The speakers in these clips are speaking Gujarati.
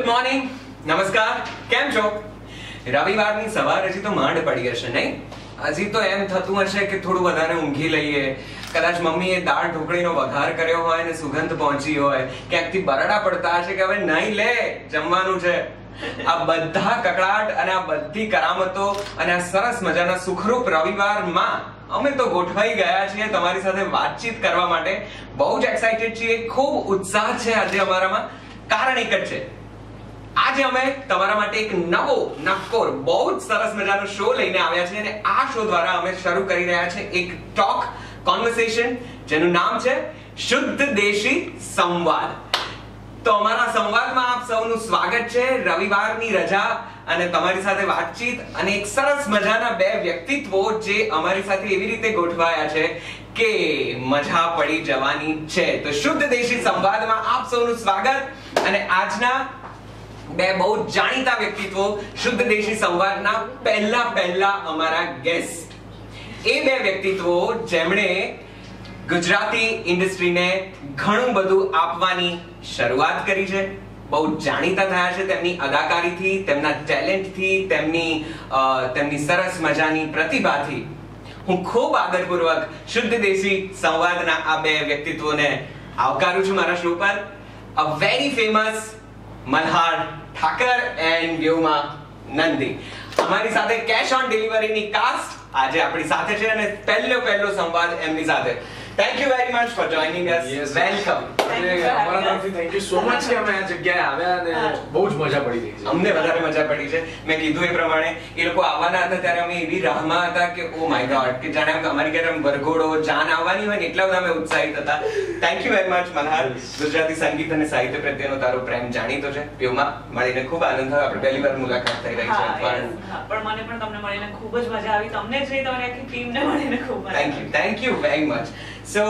ગુડ મોર્નિંગ, નમસ્કાર, કેમ છો? રવિવારની સવાર હજી તો માંડ પડી હશે નહીં? હજી તો એમ થતું હશે કે થોડું વધારે ઊંઘી લઈએ, કદાચ મમ્મીએ દાળ ઢોકળીનો વઘાર કર્યો હોય અને સુગંધ પહોંચી હોય, ક્યાંકથી બરાડા પડતા હશે કે હવે નહીં લે, જમવાનું છે. આ બધા કકડાટ અને આ બધી કરામતો અને આ સરસ મજાના સુખરૂપ રવિવારમાં અમે તો ગોઠવાઈ ગયા છીએ તમારી સાથે વાતચીત કરવા માટે. બહુ જ એક્સાઇટેડ છીએ, ખૂબ ઉત્સાહ છે આજે અમારામાં. કારણ એક જ છે, આજે અમે તમારા માટે એક નવો નક્કોર બહુ જ સરસ મજાનો શો લઈને આવ્યા છીએ અને આ શો દ્વારા અમે શરૂ કરી રહ્યા છે એક ટોક કોન્વર્સેશન જેનું નામ છે શુદ્ધ દેશી સંવાદ. તો અમારા સંવાદમાં આપ સૌનું સ્વાગત છે. રવિવારની રજા અને તમારી સાથે વાતચીત અને એક સરસ મજાના બે વ્યક્તિત્વો જે અમારી સાથે એવી રીતે ગોઠવાયા છે કે મજા પડી જવાની છે. તો શુદ્ધ દેશી સંવાદમાં આપ સૌનું સ્વાગત. અને આજના બે બહુ જાણીતા વ્યક્તિત્વો શુદ્ધ દેશી સંવાદના પહેલા અમારા ગેસ્ટ, એ બે વ્યક્તિત્વો જેમણે ગુજરાતી ઇન્ડસ્ટ્રીને ઘણું બધું આપવાની શરૂઆત કરી છે, બહુ જાણીતા થયા છે તેમની અદાકારીથી, તેમના ટેલેન્ટથી, તેમની સરસ મજાની પ્રતિભાથી. હું ખૂબ આદરપૂર્વક શુદ્ધ દેશી સંવાદના આ બે વ્યક્તિત્વોને આવકારું છું મારા શો પર. A very famous Malhar Thakar and Vyoma Nandi. અમારી સાથે કેશ ઓન ડિલિવરીની કાસ્ટ આજે આપણી સાથે છે અને પહેલો સંવાદ એમની સાથે. Thank you very much for joining us. Yes. Welcome. અમારા તરફથી thank you so much કે અમે આ જગ્યાએ આવ્યા અને બહુ જ મજા પડી રહી છે. અમને વધારે મજા પડી છે. મેં કીધું એ પ્રમાણે એ લોકો આવવાના હતા ત્યારે અમે એવી રાહમાં હતા કે ઓ માય ગોડ, કે જાણે અમારી ઘરે વરઘોડો જાન આવવાની હોય ને એટલા બધા અમે ઉત્સાહિત હતા. Thank you very much Malhar. Gujarati સંગીત અને સાહિત્ય પ્રત્યેનો તારો પ્રેમ જાણીતો છે. વ્યોમા, મળીને ખૂબ આનંદ થયો. આપણે પહેલી વાર મુલાકાત થઈ રહી છે. પણ મને પણ તમને મળીને ખૂબ જ મજા આવી. તમને જ નહીં, તમારી આખી ટીમને મળીને ખૂબ મજા આવી. Thank you very much. So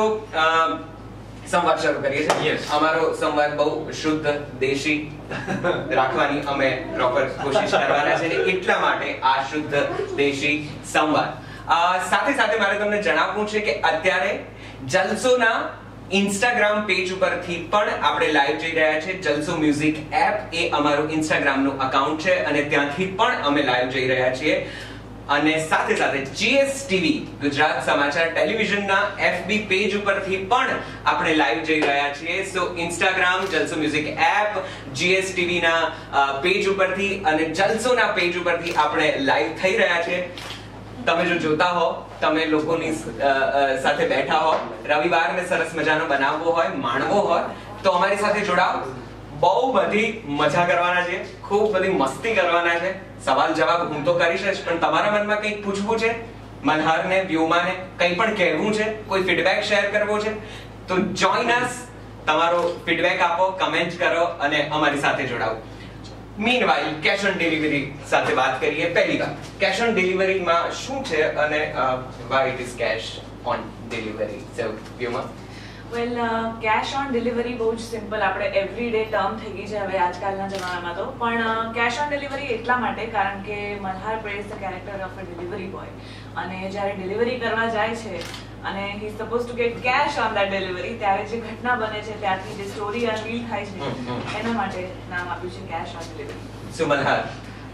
સંવાદ શરૂ કરીએ છીએ. Yes. અમારો સંવાદ બહુ શુદ્ધ દેશી રાખવાની અમે પ્રોપર કોશિશ કરવાના છે અને એટલા માટે આ શુદ્ધ દેશી સંવાદ. સાથે સાથે મારે તમને જણાવવું છે કે અત્યારે જલસોના ઇન્સ્ટાગ્રામ પેજ ઉપરથી પણ આપણે લાઈવ જઈ રહ્યા છે. જલસો મ્યુઝિક એપ એ અમારું ઇન્સ્ટાગ્રામનું અકાઉન્ટ છે અને ત્યાંથી પણ અમે લાઈવ જઈ રહ્યા છીએ. અને સાથે સાથે GSTV ગુજરાત સમાચાર ટેલિવિઝનના FB પેજ ઉપરથી પણ આપણે લાઈવ જઈ રહ્યા છીએ. So Instagram, Jalso music app, GSTV ના પેજ ઉપરથી અને જલસોના પેજ ઉપરથી આપણે લાઈવ થઈ રહ્યા છે. તમે જો જોતા હો, તમે લોકોની સાથે બેઠા હો, રવિવારને સરસ મજાનો બનાવવો હોય, માણવો હોય તો અમારી સાથે જોડાઓ. બહુ બધી મજા કરવાના છે, ખૂબ બધી મસ્તી કરવાના છે. સવાલ જવાબ હું તો કરીશ જ, પણ તમારા મનમાં કંઈક પૂછવું છે, મલ્હારને, વ્યોમાને કંઈ પણ કહેવું છે, કોઈ ફીડબેક શેર કરવો છે તો જોઈન અસ. તમારો ફીડબેક આપો, કમેન્ટ કરો અને અમારી સાથે જોડાઓ. મીનવાઇલ કેશ ઓન ડિલિવરી સાથે વાત કરીએ. પહેલી વાત, કેશ ઓન ડિલિવરીમાં શું છે અને why it is cash on delivery? So Vyoma. Well, cash on delivery બહુ જ સિમ્પલ, આપણે એવરીડે ટર્મ થઈ ગઈ છે હવે આજકાલના જમાનામાં તો. પણ કેશ ઓન ડિલિવરી એટલા માટે કારણ કે Malhar plays the character of a delivery boy, અને જ્યારે ડિલિવરી કરવા જાય છે અને he is suppose to get cash on that delivery, ત્યારે જે ઘટના બને છે, ત્યારથી જે સ્ટોરી અનવીલ થાય છે, એના માટે નામ આપ્યું છે cash on delivery. So Malhar,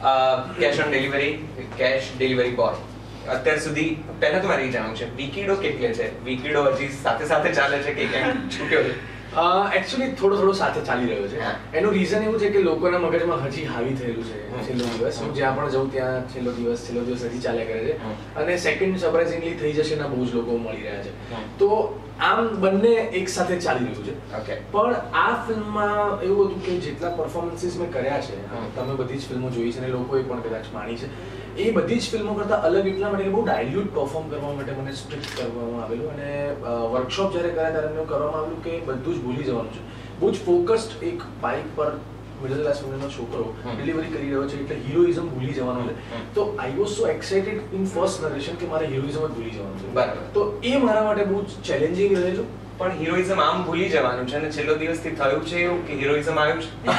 cash on delivery, cash delivery boy, અત્યાર સુધી પહેલા તો મારે એ જાણવું છે, વીકીડો કેટલે છે? વીકીડો હજી સાથે ચાલે છે કે કેમ છૂટ્યો છે? એકચ્યુઅલી થોડો સાથે ચાલી રહ્યો છે. એનું રીઝન એવું છે કે લોકોના મગજમાં હજી હાવી થયેલું છે છેલ્લો દિવસ. હું જ્યાં પણ જઉં ત્યાં છેલ્લો દિવસ હજી ચાલ્યા કરે છે. અને સેકન્ડ સરપ્રાઇઝિંગલી થઈ જશે ના બહુ જ લોકો મળી રહ્યા છે. તો આમ બંને એક સાથે ચાલી રહ્યું છે. પણ આ ફિલ્મમાં એવું હતું કે જેટલા પરફોર્મન્સીસ મેં કર્યા છે, તમે બધી જ ફિલ્મો જોઈ છે અને લોકોએ પણ કદાચ માણી છે, એ બધી જ ફિલ્મો કરતા અલગ એટલા માટે બહુ ડાયલ્યુટ પરફોર્મ કરવા માટે મને સ્ટ્રિક્ટ કરવામાં આવેલું. અને વર્કશોપ જ્યારે કર્યા ત્યારે એમને કરવામાં આવેલું કે બધું જ ભૂલી જવાનું છે. બહુ જ ફોકસ્ડ એક બાઇક પર મિડલ ક્લાસ ફેમિલીનો છોકરો ડિલિવરી કરી રહ્યો છે એટલે હિરોઇઝમ ભૂલી જવાનું છે. તો I was so excited in first narration કે મારે હિરોઇઝમ જ ભૂલી જવાનું છે. બરાબર. તો એ મારા માટે બહુ ચેલેન્જિંગ રહેલું. પણ હિરોઇઝમ આમ ભૂલી જવાનું છે અને છેલ્લો દિવસથી થયું છે એવું કે હિરોઇઝમ આવ્યું છે.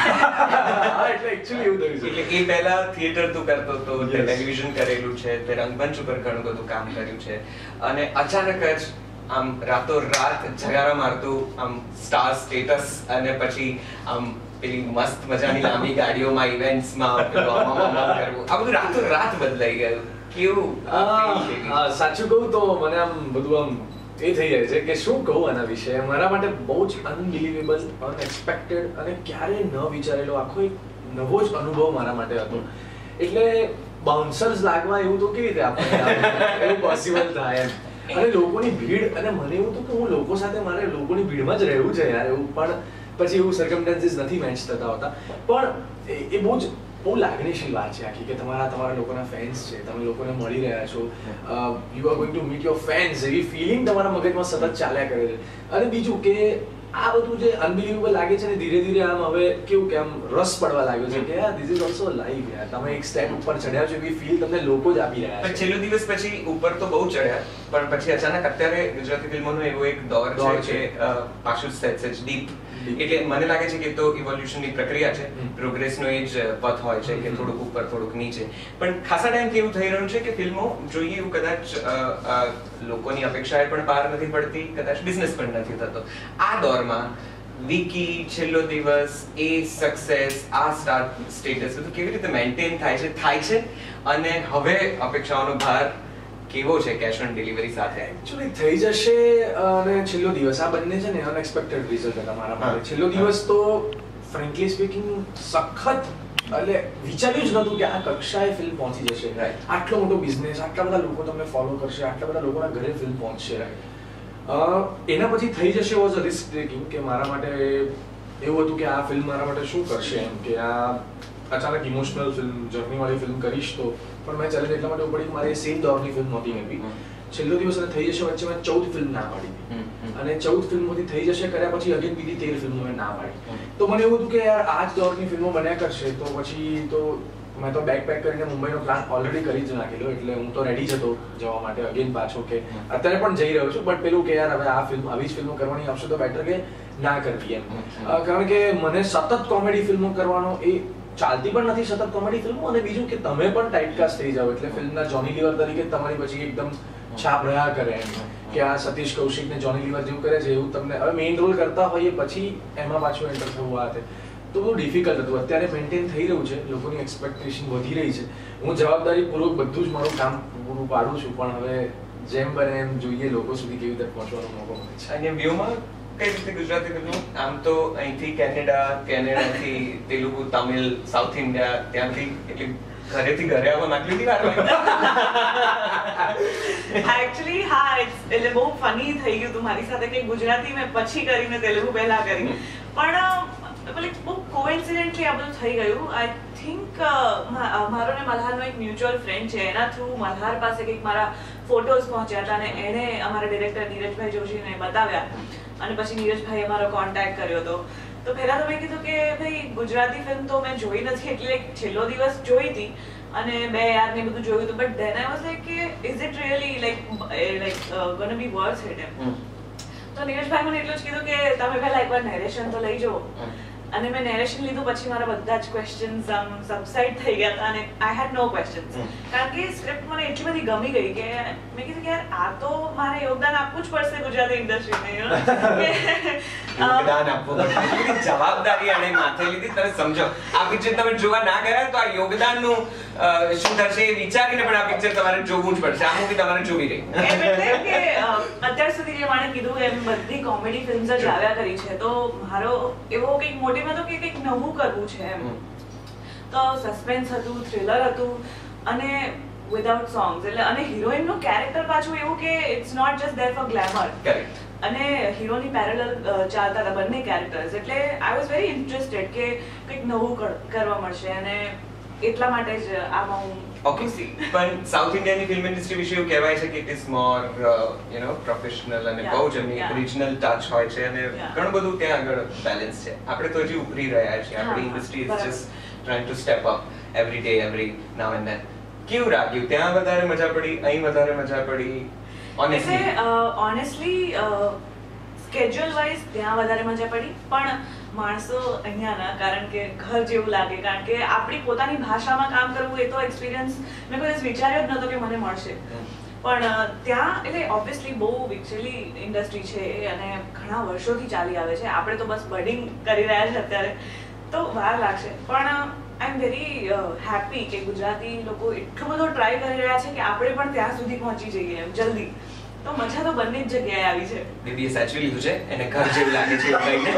એટલે એક્ચ્યુઅલી એવું થયું છે. એટલે એ પહેલા થિયેટર તું કરતો હતો, ટેલિવિઝન કરેલું છે, તે રંગમંચ ઉપર ઘણું બધું કામ કર્યું છે અને અચાનક જ આમ રાતો રાત જગારા મારતું આમ સ્ટાર સ્ટેટસ અને પછી આમ પેલી મસ્ત મજાની લાંબી ગાડીઓમાં ઇવેન્ટ્સમાં કરવું આ બધું રાતો રાત બદલાઈ ગયું. કેવું સાચું કહું તો મને આમ બધું આમ એ થઈ જાય છે કે શું કહું આના વિશે. મારા માટે બહુ જ અનબિલીવેબલ, અનએક્સપેક્ટેડ અને ક્યારેય ન વિચારેલો આખો એક નવો જ અનુભવ મારા માટે હતો. એટલે બાઉન્સર્સ લાગવા એવું તો કેવી રીતે આપણે એવું પોસિબલ થાય એમ. અને લોકોની ભીડ, અને મને એવું હતું કે હું લોકો સાથે મારે લોકોની ભીડમાં જ રહેવું છે યાર એવું. પણ પછી એવું સર્કમસ્ટાન્સીસ નથી મેચ થતા હોતા. પણ એ બહુ લાગણીશીલ વાત છે આખી, કે તમારા લોકોના ફેન્સ છે, તમે લોકોને મળી રહ્યા છો, you are going to meet your fans, એવી ફિલિંગ તમારા મગજમાં સતત ચાલ્યા કરે છે. અને બીજું કે આ બધું જે અનબિલીવેબલ લાગે છે ને ધીરે ધીરે આમ હવે કેવું કે આમ રસ પડવા લાગ્યો છે કે યાર ધીસ ઇઝ ઓલ્સો લાઈવ યાર. તમે એક સ્ટેપ ઉપર ચડ્યા છો એવી ફીલ તમને લોકો જ આપી રહ્યા છે. છેલ્લો દિવસ પછી ઉપર તો બહુ ચડ્યા, પણ પછી અચાનક અત્યારે ગુજરાતી ફિલ્મોનો એવો એક દોર છે કે પાછું સેજ ડીપ. એટલે મને લાગે છે કે તો ઇવોલ્યુશનની પ્રક્રિયા છે, પ્રોગ્રેસનો એ જ પથ હોય છે કે થોડુંક ઉપર થોડુંક નીચે. પણ ખાસા ટાઈમથી એવું થઈ રહ્યું છે કે ફિલ્મો જોઈએ એવું કદાચ લોકોની અપેક્ષાએ પણ પાર નથી પડતી, કદાચ બિઝનેસ પણ નથી થતો. આ દોરમાં વિકી, છેલ્લો દિવસ, એ સક્સેસ, આ સ્ટાર સ્ટેટસ બધું કેવી રીતે મેન્ટેન થાય છે અને હવે અપેક્ષાઓનો ભાર કેવો છે કેશ ઓન ડિલિવરી સાથે? એકચ્યુઅલી થઈ જશે. અને છેલ્લો દિવસ આ બંને છે ને અનએક્સપેક્ટેડ રિઝલ્ટ હતા મારા માટે. છેલ્લો દિવસ તો ફ્રેન્કલી સ્પીકિંગ સખત, એટલે વિચાર્યું જ નહોતું કે આ કક્ષાએ ફિલ્મ પહોંચી જશે. આટલો મોટો બિઝનેસ, આટલા બધા લોકો તમને ફોલો કરશે, આટલા બધા લોકોના ઘરે ફિલ્મ પહોંચશે. એના પછી થઈ જશે વોઝ અ રિસ્ક ટેકિંગ, કે મારા માટે એવું હતું કે આ ફિલ્મ મારા માટે શું કરશે એમ, કે આ અચાનક ઇમોશનલ ફિલ્મ, જર્ની વાળી ફિલ્મ કરીશ તો. પણ મેં ચેલેન્જ એટલા માટે પડી કે મારી સેમ દોરની ફિલ્મ નહોતી મેં. છેલ્લો દિવસ અને થઈ જશે વચ્ચે મેં 14 ફિલ્મ ના પાડી હતી, અને 14 ફિલ્મોથી થઈ જશે કર્યા પછી અગેન બીજી 13 ફિલ્મો મેં ના પાડી. તો મને એવું હતું કે યાર આ જ દોરની ફિલ્મો બન્યા કરશે, તો પછી તો મેં તો બેગ પેક કરીને મુંબઈનો પ્લાન ઓલરેડી કરી જ નાખેલો. એટલે હું તો રેડી જ હતો જવા માટે અગેન પાછો, કે અત્યારે પણ જઈ રહ્યો છું. બટ પેલું કે યાર હવે આ ફિલ્મ, આવી જ ફિલ્મો કરવાની આવશે તો બેટર કે ના કરવી એમ. કારણ કે મને સતત કોમેડી ફિલ્મો કરવાનો એ ચાલતી પણ નથી, સતત કોમેડી ફિલ્મો. અને બીજું કે તમે પણ ટાઇપકાસ્ટ થઈ જાઓ, એટલે ફિલ્મના જોની લીવર તરીકે તમારી પછી એકદમ છાપ રહ્યા કરે એમ, કે આ સતીશ કૌશિક ને જોની લીવર જેવું કરે છે એવું તમને હવે મેઇન રોલ કરતા હોઈએ પછી એમાં પાછું એન્ટર થવું આ તે તો બહુ ડિફિકલ્ટ હતું. અત્યારે મેન્ટેન થઈ રહ્યું છે, લોકોની એક્સપેક્ટેશન વધી રહી છે. હું જવાબદારીપૂર્વક બધું જ મારું કામ પૂરું પાડું છું, પણ હવે જેમ બને એમ જોઈએ લોકો સુધી કેવી રીતે પહોંચવાનો મોકો મળે છે. અને વ્યૂમાં કઈ રીતે ગુજરાતી ફિલ્મો? આમ તો અહીંથી કેનેડાથી તેલુગુ, તમિલ, સાઉથ ઇન્ડિયા, ત્યાંથી એટલે ઘરેથી ઘરે આવવા આટલી વાર એકચ્યુઅલી હા, એટલે બહુ ફની થઈ ગયું હતું મારી સાથે કે ગુજરાતી મેં પછી કરીને તેલુગુ પહેલા કરી. પણ બહુ કોઇન્સિડન્ટલી આ બધું થઈ ગયું. આઈ થિંક મારો ને મલ્હારનો એક મ્યુચ્યુઅલ ફ્રેન્ડ છે, એના થ્રુ મલ્હાર પાસે કંઈક મારા ફોટોઝ પહોંચ્યા હતા અને એણે અમારા ડિરેક્ટર નીરજભાઈ જોશીને બતાવ્યા, અને પછી નીરજભાઈએ અમારો કોન્ટેક્ટ કર્યો હતો. તો પહેલા તો મેં કીધું કે ભાઈ ગુજરાતી ફિલ્મ તો મેં જોઈ નથી, એટલે છેલ્લો દિવસ જોઈ હતી અને બે યાર ને બધું જોયું હતું. But then I was like કે is it really like gonna be worth it એમ. તો નીરજભાઈ મને એટલું જ કીધું કે તમે પહેલા એકવાર નેરેશન તો લઈ જાઓ. અને મેં નેરેશન લીધું પછી મારા બધા જ ક્વેશ્ચન્સ આમ સબસાઇડ થઈ ગયા હતા, અને આઈ હેડ નો ક્વેશ્ચન્સ. કારણ કે સ્ક્રિપ્ટ મને એટલી બધી ગમી ગઈ કે મેં કીધું કે યાર આ તો મારે યોગદાન આપવું જ પડશે ગુજરાતી ઇન્ડસ્ટ્રીને. યોગદાન આપવું પડશે, જવાબદારી આને માથે લીધી. તમે સમજો આ પિક્ચર તમે જોવા ના ગયા તો આ યોગદાનનું શું થશે એ વિચારીને પણ આ પિક્ચર તમારે જોવું જ પડશે. આ મૂવી તમારે જોવી રહી. એટલે કે અત્યાર સુધી જે માણે કીધું એમ બધી કોમેડી ફિલ્મ્સ જ આવ્યા કરી છે, તો મારો એવો કંઈક મોટિવ હતો કે કંઈક નવું કરવું છે એમ. તો સસ્પેન્સ હતું, થ્રિલર હતું, અને વિધાઉટ સોંગ્સ. એટલે અને હિરોઈનનું કેરેક્ટર પાછું એવું કે it's not just there for glamour. Correct. અને હીરોની પેરેલલ ચાલતા હતા બંને કેરેક્ટર્સ. એટલે આઈ વોઝ વેરી ઇન્ટરેસ્ટેડ કે કંઈક નવું કરવા મળશે, અને એટલા માટે જ આમાં હું ઓકે. પણ સાઉથ ઇન્ડિયાની ફિલ્મ ઇન્ડસ્ટ્રી વિશે એવું કહેવાય છે કે it is more you know professional અને બહુ જ એમની રિજનલ ટચ હોય છે, અને ઘણું બધું ત્યાં આગળ બેલેન્સ છે. આપણે તો હજી ઉભરી રહ્યા છીએ. આપણી industry is just trying to step up every day, every now and then. કેવું લાગ્યું? ત્યાં વધારે મજા પડી, અહીં વધારે મજા પડી? ઓનેસ્ટલી સ્કેડ્યુલ વાઇઝ ત્યાં વધારે મજા પડી, પણ માણસો અહીંયાના, કારણ કે ઘર જેવું લાગે. કારણ કે આપણી પોતાની ભાષામાં કામ કરવું એ તો એક્સપિરિયન્સ મેં કોઈ દિવસ વિચાર્યો જ નહોતો કે મને મળશે. પણ ત્યાં એટલે ઓબ્વિયસલી બહુ વિકસેલી ઇન્ડસ્ટ્રી છે અને ઘણા વર્ષોથી ચાલી આવે છે. આપણે તો બસ બડિંગ કરી રહ્યા છે અત્યારે, તો વાર લાગશે. પણ આઈ એમ વેરી હેપી કે ગુજરાતી લોકો એટલો બધો ટ્રાય કરી રહ્યા છે કે આપણે પણ ત્યાં સુધી પહોંચી જઈએ એમ જલ્દી. તો મજા તો બંને જ જગ્યાએ આવી છે. દીદીએ સાચવી લીધું છે, એને ઘર જેવું લાગે છે એવું કહીને.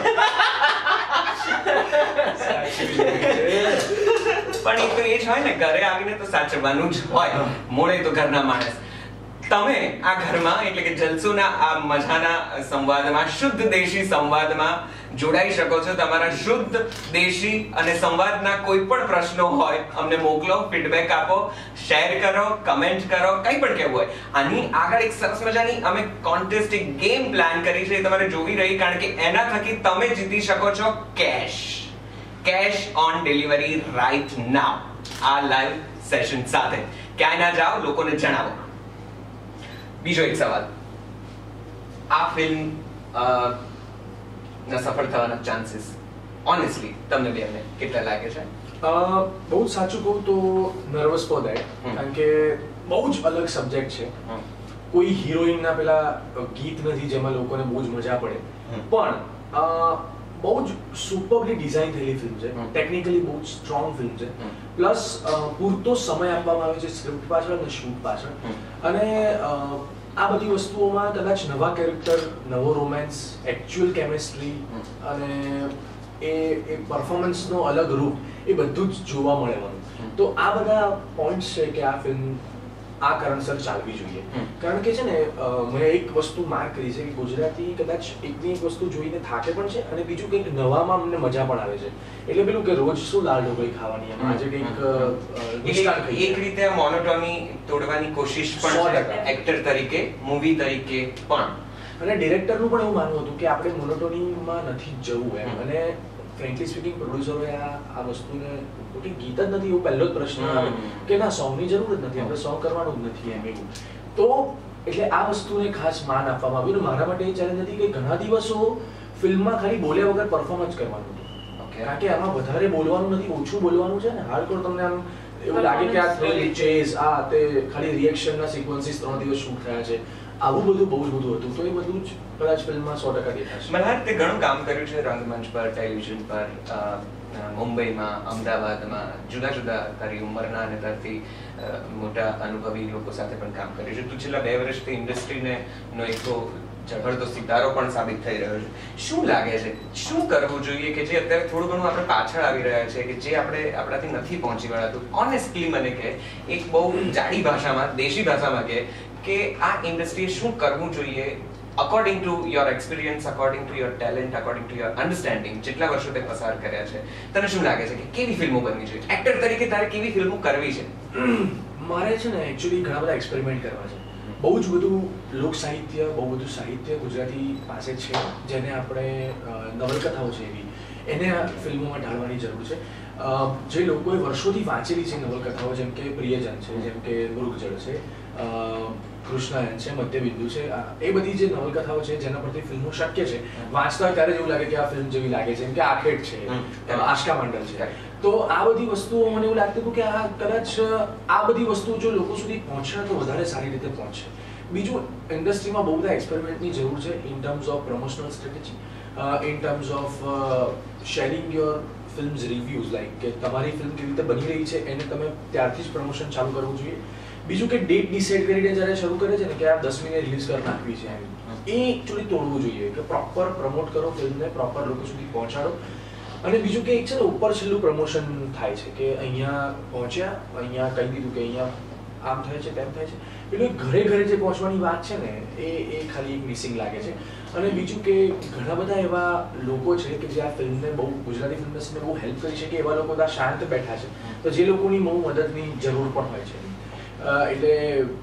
પણ એ તો એ જ હોય ને, ઘરે આવીને તો સાચવવાનું જ હોય, મોડે તો ઘરના માણસ. તમે આ ઘરમાં એટલે કે જલસોના આ મજાના સંવાદમાં, શુદ્ધ દેશી સંવાદમાં જોડાઈ શકો છો. તમારા શુદ્ધ દેશી અને સંવાદના કોઈ પણ પ્રશ્નો હોય અમને મોકલો, ફીડબેક આપો, શેર કરો, કમેન્ટ કરો, કંઈ પણ કહેવું હોય. આની આગળ એક સરસ મજાની અમે કોન્ટેસ્ટ, એક ગેમ પ્લાન કરી છે, તમારે જોવી રહી, કારણ કે એના થકી તમે જીતી શકો છો cash on delivery right now. આ લાઈવ સેશન સાથે ક્યાંય ના જાઓ, લોકોને જણાવો. બીજો એક સવાલ, આ ફિલ્મ ના સફળ થવાના ચાન્સીસ ઓનેસ્ટલી તમને બેને કેટલા લાગે છે? બહુ જ સાચું કહું તો નર્વસ ફોર ધેટ, કારણ કે બહુ જ અલગ સબ્જેક્ટ છે. કોઈ હિરોઈનના પેલા ગીત નથી જેમાં લોકોને બહુ જ મજા પડે, પણ બહુ જ સુપરબલી ડિઝાઇન થયેલી ફિલ્મ છે, ટેકનિકલી બહુ જ સ્ટ્રોંગ ફિલ્મ છે, પ્લસ પૂરતો સમય આપવામાં આવ્યો છે સ્ક્રિપ્ટ પાછળ અને શૂટ પાછળ. અને આ બધી વસ્તુઓમાં કદાચ નવા કેરેક્ટર, નવો રોમેન્સ, એકચ્યુઅલ કેમિસ્ટ્રી અને એ પરફોર્મન્સનો અલગ રૂપ, એ બધું જ જોવા મળવાનું. તો આ બધા પોઈન્ટ્સ છે કે આ ફિલ્મ આ કારણસર ચાલવી જોઈએ. કારણ કે છે ને, મેં એક વસ્તુ માર્ક કરી છે કે ગુજરાતી કદાચ એકની એક વસ્તુ જોઈને થાકે પણ છે, અને બીજું કંઈક નવામાં અમને મજા પણ આવે છે. એટલે પેલું કે રોજ શું દાળ ઢોકળી ખાવાની, આજે કંઈક એક રીતે મોનોટોની તોડવાની કોશિશ પણ છે, એક્ટર તરીકે, મૂવી તરીકે પણ. અને ડિરેક્ટરનું પણ એવું માનવું હતું કે આપણે મોનોટોનીમાં નથી જવું એમ. અને ફ્રેન્કલી સ્પીકિંગ પ્રોડ્યુસરોએ આ વસ્તુને ગીત જ નથી એવું પહેલો જ પ્રશ્ન આવે કે ના, સોંગની જરૂર જ નથી, આપણે સોંગ કરવાનું જ નથી એમ એવું. તો એટલે આ વસ્તુને ખાસ માન આપવામાં આવ્યું. મારા માટે એ ચેલેન્જ હતી કે ઘણા દિવસો ફિલ્મમાં ખાલી બોલ્યા વગર પરફોર્મ જ કરવાનું હતું, કારણ કે આમાં વધારે બોલવાનું નથી, ઓછું બોલવાનું છે ને. હાર્ડકોર તમને આમ એવું લાગે કે આ થ્રિલ, ચેઝ, આ તે ખાલી રિએક્શનના સિક્વન્સીસ 3 દિવસ શૂટ થયા છે, આવું બધું બહુ જ બધું હતું. તો એ બધું જ કદાચ ફિલ્મમાં 100% દેખાશે. મલ્હાર, તે ઘણું કામ કર્યું છે રંગમંચ પર, ટેલિવિઝન પર, મુંબઈમાં, અમદાવાદમાં, જુદા જુદા તારી ઉંમરના અને તારથી મોટા અનુભવી લોકો સાથે પણ કામ કર્યું છે. તું છેલ્લા 2 વર્ષથી ઇન્ડસ્ટ્રીને નો એક તો જબરદસ્ત સિતારો પણ સાબિત થઈ રહ્યો છે. શું લાગે છે, શું કરવું જોઈએ કે જે અત્યારે થોડું ઘણું આપણે પાછળ આવી રહ્યા છે, કે જે આપણાથી નથી પહોંચી વળાતું? ઓનેસ્ટલી મને કે એક બહુ જાડી ભાષામાં, દેશી ભાષામાં કે આ ઇન્ડસ્ટ્રીએ શું કરવું જોઈએ according to your experience, according to your talent, according to your understanding, જેટલા વર્ષો તે પસાર કર્યા છે. તને શું લાગે છે કે કેવી ફિલ્મો બનવી જોઈએ? એક્ટર તરીકે તારે કેવી ફિલ્મો કરવી છે? મારે છે ને એકચ્યુઅલી ઘણા બધા એક્સપેરિમેન્ટ કરવા છે. બહુ જ બધું લોક સાહિત્ય, બહુ બધું સાહિત્ય ગુજરાતી પાસે છે, જેને આપણે નવલકથાઓ છે એવી, એને ફિલ્મોમાં ઢાળવાની જરૂર છે. જે લોકોએ વર્ષોથી વાંચેલી છે નવલકથાઓ, જેમ કે પ્રિયજન છે, જેમ કે મૃગજળ છે, કૃષ્ણાયન છે, મધ્યબિંદુ છે, એ બધી જે નવલકથાઓ છે જેના પરથી ફિલ્મો શક્ય છે. વાંચતા ત્યારે એવું લાગે કે આ ફિલ્મ જેવી લાગે છે, જેમ કે આખેડ છે, આશકા મંડળ છે. તો આ બધી વસ્તુઓ મને એવું લાગતું હતું કે આ કદાચ આ બધી વસ્તુઓ જો લોકો સુધી પહોંચે તો વધારે સારી રીતે પહોંચે. બીજું, ઇન્ડસ્ટ્રીમાં બહુ બધા એક્સપેરિમેન્ટની જરૂર છે in terms of promotional strategy, in terms of sharing your films reviews, like કે તમારી ફિલ્મ કેવી રીતે બની રહી છે એને તમે ત્યારથી જ પ્રમોશન ચાલુ કરવું જોઈએ. બીજું કે ડેટ ડિસાઇડ કરીને જ્યારે શરૂ કરે છે ને કે આ 10મીને રિલીઝ કરી નાખવી છે, એ એકચ્યુઅલી તોડવું જોઈએ કે પ્રોપર પ્રમોટ કરો ફિલ્મને, પ્રોપર લોકો સુધી પહોંચાડો. અને બીજું કે એક છે ને ઉપર છેલ્લું પ્રમોશન થાય છે કે અહીંયા પહોંચ્યા, અહીંયા કહી દીધું કે અહીંયા આમ થાય છે, તેમ થાય છે, એટલે ઘરે ઘરે જે પહોંચવાની વાત છે ને એ ખાલી એક મિસિંગ લાગે છે. અને બીજું કે ઘણા બધા એવા લોકો છે કે જે આ ફિલ્મને બહુ, ગુજરાતી ફિલ્મ ઇન્ડસ્ટ્રીને બહુ હેલ્પ કરી છે, કે એવા લોકો ત્યાં શાંત બેઠા છે, તો જે લોકોની બહુ મદદની જરૂર પણ હોય છે. એટલે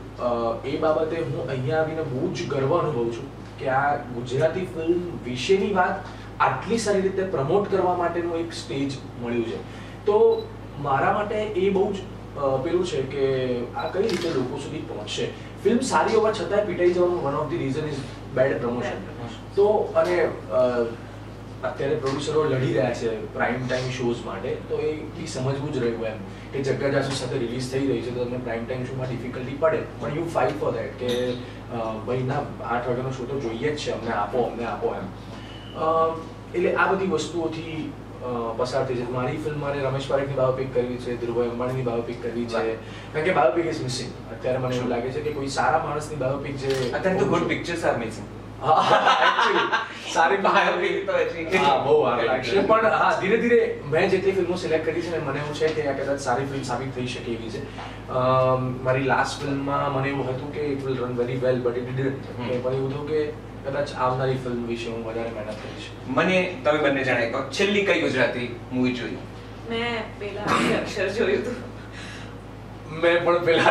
એ બાબતે હું અહીંયા આવીને બહુ જ ગર્વ અનુભવું છું કે આ ગુજરાતી ફિલ્મ વિશેની વાત આટલી સારી રીતે પ્રમોટ કરવા માટેનું એક સ્ટેજ મળ્યું છે. તો મારા માટે એ બહુ જ પેલું છે કે આ કઈ રીતે લોકો સુધી પહોંચશે. ફિલ્મ સારી હોવા છતાંય પીટાઈ જવાનું one of the reason is bad promotion. તો અને અત્યારે પ્રોડ્યુસરો લડી રહ્યા છે પ્રાઇમ ટાઈમ શોઝ માટે, તો એ બી સમજવું જ રહ્યું એમ કે જગ્ગા જાસૂસ સાથે રિલીઝ થઈ રહી છે તો તમને પ્રાઇમ ટાઈમ શોમાં ડિફિકલ્ટી પડે, પણ યુ ફાઇટ ફોર દેટ કે ભાઈ ના 8 વાગ્યાનો શો તો જોઈએ જ છે, અમને આપો એમ. એટલે આ બધી વસ્તુઓથી પસાર થઈ છે. મારી ફિલ્મ મારે રમેશ પારેખની બાયોપિક કરવી છે, ધીરુભાઈ અંબાણીની બાયોપિક કરવી છે, કારણ કે બાયોપિક ઇઝ મિસિંગ. અત્યારે મને એવું લાગે છે કે કોઈ સારા માણસની બાયોપિક જે અત્યારે તો ગુડ પિક્ચર્સ આર મિસિંગ. સારી બાયોપિક તો હજી બહુ વાર લાગશે, પણ હા ધીરે ધીરે મેં જેટલી ફિલ્મો સિલેક્ટ કરી છે ને મને એવું છે કે આ કદાચ સારી ફિલ્મ સાબિત થઈ શકે એવી છે. મારી લાસ્ટ ફિલ્મમાં મને એવું હતું કે it will run very well but it didn't, પણ એવું થયું કે કદાચ આવનારી ફિલ્મ વિશે હું વધારે મહેનત કરીશ. મને તમે બંને જણાય કહો, છેલ્લી કઈ ગુજરાતી મૂવી જોઈ? મેં પેલા અક્ષર જોયું હતું. મેં પણ પેલા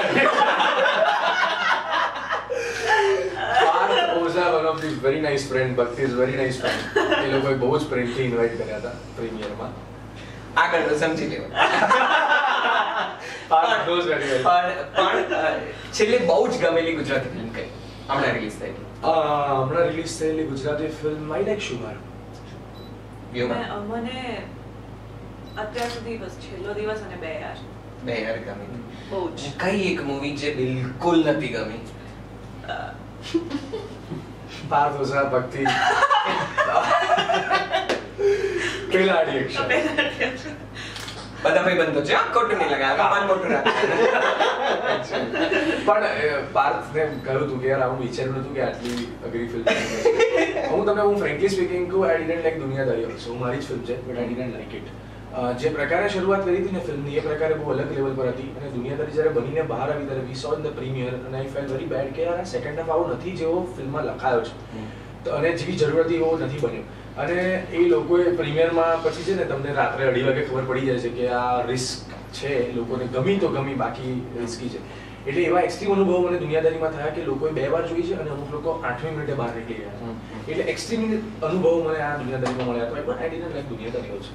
Parth Oza, one of the very nice friend, Bhakti is very nice friend, એ લોકોએ બહુ જ પ્રેમથી ઇન્વાઇટ કર્યા હતા પ્રીમિયરમાં. આગળ સમજી લેવા. Parth knows very well. પણ છેલ્લે બહુ જ ગમેલી ગુજરાતી ફિલ્મ કઈ હમણાં રિલીઝ થઈ? હમણાં રિલીઝ થયેલી Gujarati film I like Shumaar. મને અત્યાર સુધી બસ છેલ્લો દિવસ અને બે યાર ગમી. બહુ જ. કઈ એક મૂવી જે બિલકુલ નથી ગમી? પાર્થ ઓઝા, ભક્તિ, પેલા રિએક્શન. બધા ભાઈ બંધો છે, ખોટું નહીં લાગે, આગળ મોટું રાખે. પણ પાર્થને કહ્યું હતું કે યાર આવું વિચાર્યું નતું કે આટલી અઘરી ફિલ્મ. હું ફ્રેન્કલી સ્પીકિંગ કહું, I didn't like Duniyadari also. મારી જ ફિલ્મ છે but I didn't like it. જે પ્રકારે શરૂઆત કરી હતી ને ફિલ્મની, એ પ્રકારે બહુ અલગ લેવલ પર હતી, અને દુનિયાદારી જ્યારે બનીને બહાર આવી ત્યારે we saw in the premiere અને આઈ ફેલ વેરી બેડ કે યાર આ સેકન્ડ હાફ આવો નથી જેવો ફિલ્મમાં લખાયો છે, તો અને જેવી જરૂર હતી એવો નથી બન્યો. અને એ લોકોએ પ્રીમિયરમાં પછી છે ને તમને રાત્રે 2:30 વાગે ખબર પડી જાય છે કે આ રિસ્ક છે, લોકોને ગમી તો ગમી, બાકી રિસ્કી છે. એટલે એવા એક્સ્ટ્રીમ અનુભવો મને દુનિયાદારીમાં થયા કે લોકોએ 2 વાર જોઈ છે અને અમુક લોકો 8મી મિનિટે બહાર નીકળી ગયા. એટલે એક્સ્ટ્રીમ અનુભવો મને આ દુનિયાદારીમાં મળ્યા હતા, પણ I didn't like Duniyadari also.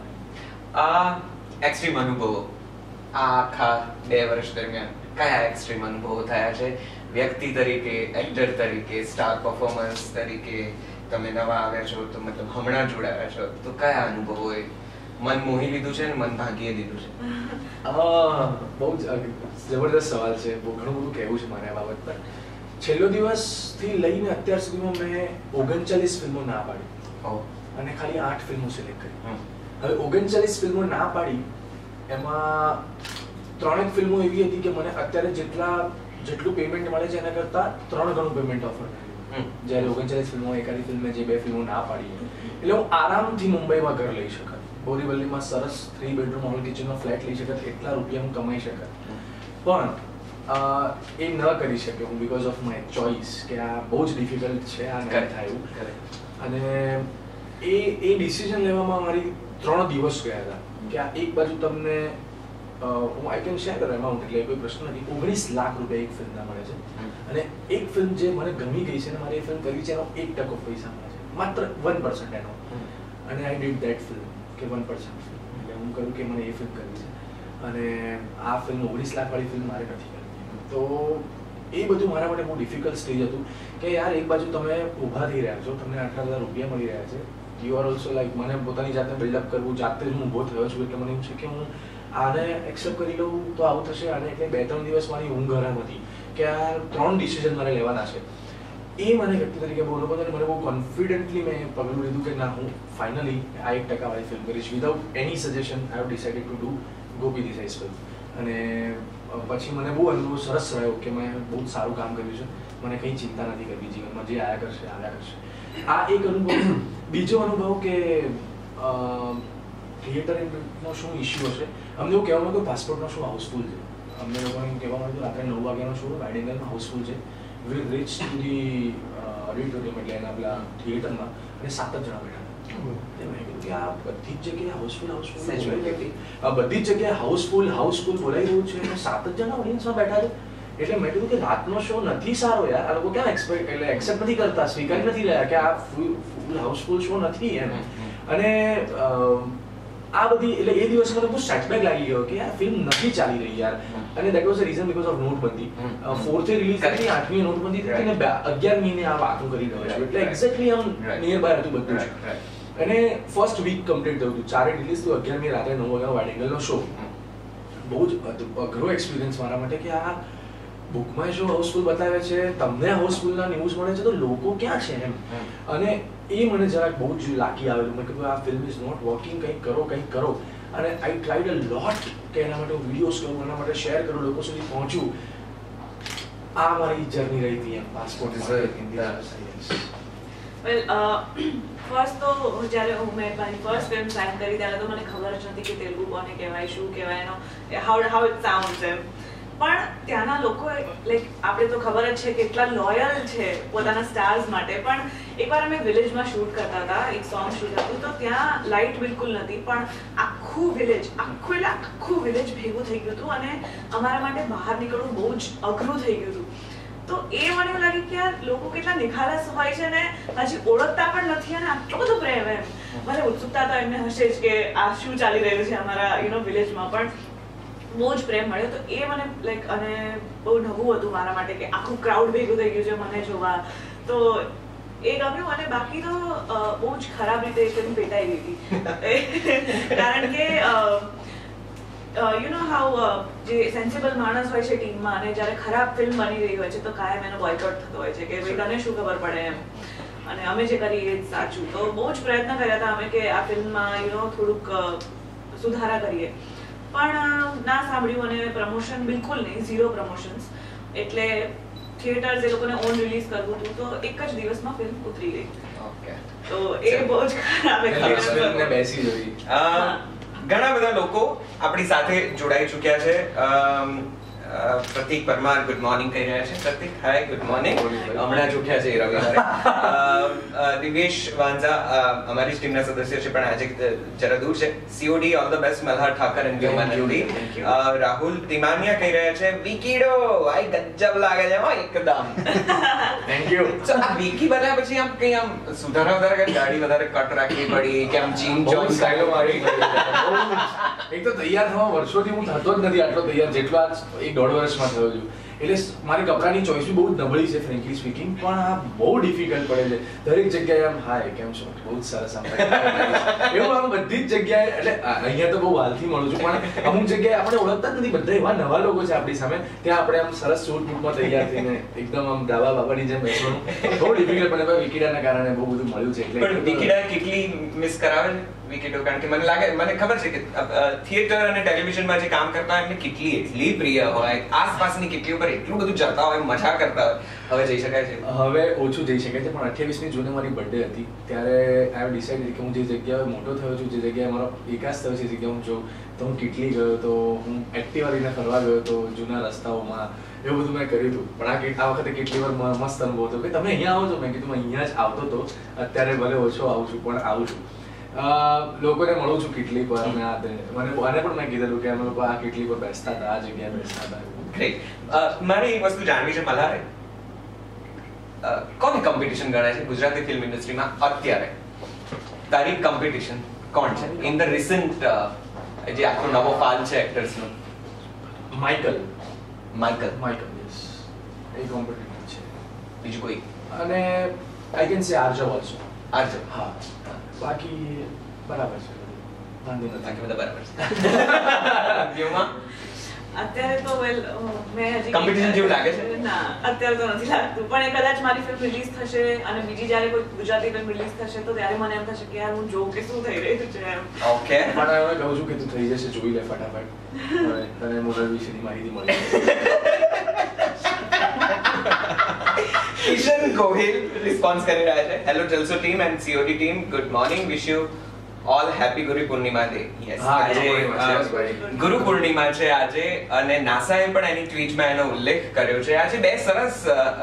આ એક્સ્ટ્રીમ અનુભવો આ આખા 2 વર્ષ દરમિયાન કયા એક્સ્ટ્રીમ અનુભવો થયા છે? વ્યક્તિ તરીકે, એક્ટર તરીકે, સ્ટાર પરફોર્મન્સ તરીકે, તમે નવા આવ્યા છો તો મતલબ હમણાં જોડાયા છો, તો કયા અનુભવોએ મન મોહી લીધું છે અને મન ભાગીએ દીધું છે? બહુ જ જબરદસ્ત સવાલ છે, બહુ ઘણું બધું કહેવું છે મારે આ બાબત પર. છેલ્લો દિવસથી લઈને અત્યાર સુધીમાં મેં 39 ફિલ્મો ના પાડી અને ખાલી 8 ફિલ્મો સિલેક્ટ કરી. હવે 39 ફિલ્મો ના પાડી એમાં 3 ફિલ્મો એવી હતી કે મને અત્યારે જેટલું પેમેન્ટ મળે છે એના કરતાં 3 ગણું પેમેન્ટ ઓફર કર્યું. જ્યારે 39 ફિલ્મો એકાદી ફિલ્મે જે 2 ફિલ્મો ના પાડી, એટલે હું આરામથી મુંબઈમાં ઘર લઈ શકત, બોરીવલીમાં સરસ 3 બેડરૂમ હોલ કિચનનો ફ્લેટ લઈ શકત, એટલા રૂપિયા હું કમાઈ શકત. પણ એ ન કરી શક્યો હું બીકોઝ ઓફ માય ચોઇસ કે આ બહુ જ ડિફિકલ્ટ છે, આ નહીં થાય એવું. અને એ ડિસિઝન લેવામાં મારી 3 દિવસ ગયા હતા કે આ એક બાજુ તમને હું આઈ કેન શેર એમાઉન્ટ, એટલે કોઈ પ્રશ્ન નથી, 19 લાખ રૂપિયા એક ફિલ્મના મળે છે. અને એક ફિલ્મ જે મને ગમી ગઈ છે અને મારે એ ફિલ્મ કરવી છે એનો 1% પૈસા મળે છે, માત્ર 1% એનો. અને આઈ ડીડ ધેટ ફિલ્મ કે 1%. એટલે હું કહ્યું કે મને એ ફિલ્મ કરવી છે અને આ ફિલ્મ 19 લાખ વાળી ફિલ્મ મારે નથી કરવી. તો એ બધું મારા માટે બહુ ડિફિકલ્ટ સ્ટેજ હતું કે યાર એક બાજુ તમે ઊભા થઈ રહ્યા છો, તમને આટલા બધા રૂપિયા મળી રહ્યા છે, યુ આર ઓલ્સો લાઈક મને પોતાની જાતને બિલ્ડઅપ કરવું, જાતે જ હું ઊભો થયો છું, એટલે મને એવું છે કે હું આને એક્સેપ્ટ કરી લઉં તો આવું થશે. અને એટલે 2-3 દિવસ મારી ઊંઘ હરામ હતી કે આ 3 ડિસિઝન મારે લેવાના છે. એ મને વ્યક્તિ તરીકે બહુ લોકો મને બહુ કોન્ફિડન્ટલી મેં પગલું લીધું કે ના, હું ફાઇનલી આ 1% વાળી ફિલ્મ કરીશ. Without any suggestion I have decided to do Gopi Desai film. અને પછી મને બહુ અનુભવ સરસ રહ્યો કે મેં બહુ સારું કામ કર્યું છે, મને કંઈ ચિંતા નથી કરવી જીવનમાં, જે આવ્યા કરશે. આ એક અનુભવ. બીજો અનુભવ કે થિયેટરનો શું ઇશ્યુ હશે, અમને એવું કહેવામાં આવ્યું કે પાસપોર્ટનો શો હાઉસફુલ છે. અમને લોકોને કહેવામાં આવ્યું રાત્રે 9 વાગ્યાનો શો વાઇડિંગલમાં હાઉસફુલ છે. We reach to the auditorium, એટલે એના પેલા થિયેટરમાં, અને 7 જ જણા બેઠા હતા. મેં કીધું કે આ બધી જ જગ્યાએ હાઉસફુલ બધી જ જગ્યાએ હાઉસફુલ બોલાઈ રહ્યું છે અને 7 જ જણા ઓડિયન્સમાં બેઠા છે. એટલે મેં કીધું કે રાતનો શો નથી સારો યાર, આ લોકો કેમ એક્સેપ્ટ નથી કરતા, સ્વીકારી નથી રહ્યા કે આ ફૂલ હાઉસફુલ શો નથી એમ. અને આ બધી એટલે એ દિવસે મને બહુ સેટબેક લાગી ગયો કે યાર ફિલ્મ નથી ચાલી રહી યાર. અને that was the reason because of નોટબંધી. 4th રિલીઝ કરી, 8મી નોટબંધી થઈ અને 11મીને આ વાતો કરી રહ્યો છું, એટલે એક્ઝેક્ટલી આમ નિયર બાય હતું બધું જ. અને ફર્સ્ટ વીક કમ્પ્લીટ થયું હતું, 4 રિલીઝ તો 11મી રાત્રે 9 વાગ્યા વાઇડ એંગલનો શો. બહુ જ અઘરો એક્સપિરિયન્સ મારા માટે કે આ બુકમાં શો હાઉસફુલ બતાવે છે, તમને હાઉસફુલના ન્યૂઝ મળે છે, તો લોકો ક્યાં છે એમ. અને એ મને જરાક બહુ જ લાગી આવેલું. મેં કીધું આ ફિલ્મ ઇઝ નોટ વર્કિંગ, કંઈક કરો. અને આઈ ટ્રાઈડ અ લોટ કે એના માટે હું વિડીયોઝ કરું, એના માટે શેર કરું, લોકો સુધી પહોંચું. આ મારી જર્ની રહી હતી એમ પાસપોર્ટ. વેલ ફર્સ્ટ તો જ્યારે મેં મારી ફર્સ્ટ ફિલ્મ સાઇન કરી ત્યારે તો મને ખબર જ નથી કે તેલુગુ કોને કહેવાય, શું કહેવાય, એનો હાઉ ઇટ સાઉન્ડ્સ એમ. પણ ત્યાંના લોકો લાઈક આપણે તો ખબર જ છે કેટલા લોયલ છે પોતાના સ્ટાર્સ માટે. પણ એકવાર અમે વિલેજમાં શૂટ કરતા હતા, એક સોંગ શૂટ હતું, તો ત્યાં લાઇટ બિલકુલ નથી, પણ આખું વિલેજ ભેગું થઈ ગયું હતું અને અમારા માટે બહાર નીકળવું બહુ જ અઘરું થઈ ગયું હતું. તો એ મને એવું લાગે કે આ લોકો કેટલા નિખાલસ હોય છે ને હજી ઓળખતા પણ નથી અને આટલો બધો પ્રેમ એમ. મને ઉત્સુકતા તો એમને હશે જ કે આ શું ચાલી રહ્યું છે અમારા વિલેજમાં, પણ બહુ જ પ્રેમ મળ્યો. તો એ મને લાઈક અને બહુ નવું હતું મારા માટે કે આખું ક્રાઉડ ભેગું થઈ ગયું છે મને જોવા. તો એ ગમ્યું. અને બાકી તો બહુ જ ખરાબ રીતે ફિલ્મ પેટાઈ ગઈ હતી કારણ કે યુ નો હાઉ જે સેન્સિબલ માણસ હોય છે ટીમમાં અને જ્યારે ખરાબ ફિલ્મ બની રહી હોય છે તો કાયમ એનો બોયકોટ થતો હોય છે કે ભાઈ તને શું ખબર પડે એમ, અને અમે જે કરીએ એ જ સાચું. તો બહુ જ પ્રયત્ન કર્યા હતા અમે કે આ ફિલ્મમાં થોડુંક સુધારા કરીએ, પણ ના સાંભળ્યું અને પ્રમોશન બિલકુલ નહીં, 0 પ્રમોશન્સ. એટલે થિયેટર્સ એ લોકોને ઓન રિલીઝ કરવું હતું તો એક જ દિવસમાં ફિલ્મ ઉતરી ગઈ. તો એ બહુ જ ખરાબ બેસી જોઈ. ઘણા બધા લોકો આપણી સાથે જોડાઈ ચૂક્યા છે. પ્રતીક પરમાર ગુડ મોર્નિંગ કહી રહ્યા છે. પ્રતીક હાય, ગુડ મોર્નિંગ. હમણાં જ ઉઠ્યા છે રવિવારે. દિવેશ વાંઝા અમારી ટીમના સદસ્ય છે પણ આજે જરા દૂર છે. COD all the best Malhar Thakar and Vyoma Nandi. Rahul Timaniya કહી રહ્યા છે વિકીડો આઈ ગજબ લાગે છે હો એકદમ. Thank you. સો આ વિકી બન્યા પછી આમ કઈ આમ સુધારા વધારે કે દાઢી વધારે કટ રાખવી પડી કે આમ જીમ જોઈન સ્ટાઈલો મારી? એક તો તૈયાર થવા વર્ષોથી હું થતો જ નથી આટલો તૈયાર જેટલો આ 1.5 વર્ષમાં થયો છું. એટલે મારી કપડાની ચોઈસ બી બહુ જ નબળી છે ફ્રેન્કલી સ્પીકિંગ. પણ આ બહુ ડિફિકલ્ટ પડે છે દરેક જગ્યાએ. આમ હાય કેમ છો, બહુ જ સરસ આમ એવું આમ બધી જ જગ્યાએ. એટલે અહીંયા તો બહુ હાલથી મળું છું પણ અમુક જગ્યાએ આપણે ઓળખતા જ નથી. બધા એવા નવા લોકો છે આપણી સામે, ત્યાં આપણે આમ સરસ સૂટ બૂટમાં તૈયાર થઈને એકદમ આમ ડાબા બાબાની જેમ બેસવાનું બહુ ડિફિકલ્ટ પડે. વિકીડાના કારણે બહુ બધું મળ્યું છે. એટલે વિકીડા કેટલી મિસ કરાવે છે વિકેટો? કારણ કે મને લાગે, મને ખબર છે કે થિયેટર અને ટેલિવિઝનમાં જે કામ કરતા હોય એમને કેટલી એટલી પ્રિય હોય, આસપાસની કેટલી ઉપર એટલું બધું જતા હોય, મજા કરતા હોય. હવે જઈ શકાય છે? હવે ઓછું જઈ શકાય છે, પણ 28મી જૂને મારી બર્થડે હતી ત્યારે આઈ હેવ ડિસાઇડેડ કે હું જે જગ્યાએ મોટો થયો છું, જે જગ્યાએ મારો વિકાસ થયો છે, જે જગ્યાએ હું જોઉં તો હું કેટલી ગયો તો, હું એક્ટિવા લઈને ફરવા ગયો તો જૂના રસ્તાઓમાં, એવું બધું મેં કર્યું હતું. પણ આ વખતે કેટલી વાર મસ્ત અનુભવ હતો કે તમે અહીંયા આવો છો. મેં કીધું અહીંયા જ આવતો હતો, અત્યારે ભલે ઓછો આવું છું પણ આવું છું. લોકોને મળું છું કેટલીક વાર. મને આને પણ મેં કીધેલું કે અમે લોકો આ કેટલીક વાર બેસતા હતા, આ જગ્યાએ બેસતા હતા. ગ્રેટ. મારે એક વસ્તુ જાણવી છે મલ્હાર, કોની કોમ્પિટિશન ગણાય છે ગુજરાતી ફિલ્મ ઇન્ડસ્ટ્રીમાં અત્યારે? તારી કોમ્પિટિશન કોણ છે ઇન ધ રિસન્ટ જે આખો નવો ફાલ છે એક્ટર્સનો? માઇકલ. યસ, એ કોમ્પિટિટર છે. બીજું કોઈ? અને આઈ કેન સે આર્જવ ઓલ્સો. આર્જવ, હા. બાકી બરાબર છે, વાંધો નથી. બાકી બધા બરાબર છે. વ્યુમાં અત્યારે તો વેલ મેં હજી કોમ્પિટિશન જેવું લાગે છે? ના, અત્યારે તો નથી લાગતું. પણ એ કદાચ મારી ફિલ્મ રિલીઝ થશે અને બીજી જ્યારે કોઈ ગુજરાતી ફિલ્મ રિલીઝ થશે તો ત્યારે મને એમ થશે કે યાર હું જોઉં કે શું થઈ રહ્યું છે એમ. ઓકે. પણ હવે કહું છું કે તું થઈ જશે, જોઈ લે ફટાફટ. હવે તને મોરલ વિશેની માહિતી મળી જશે. કિશન ગોહિલ રિસ્પોન્સ કરી રહ્યા છે. Hello Jalso team and COD team, good morning, wish you all happy Guru Purnima day. Yes, આજે ગુરુ પૂર્ણિમા છે આજે અને નાસાએ પણ એની ટ્વીટમાં એનો ઉલ્લેખ કર્યો છે. આજે બે સરસ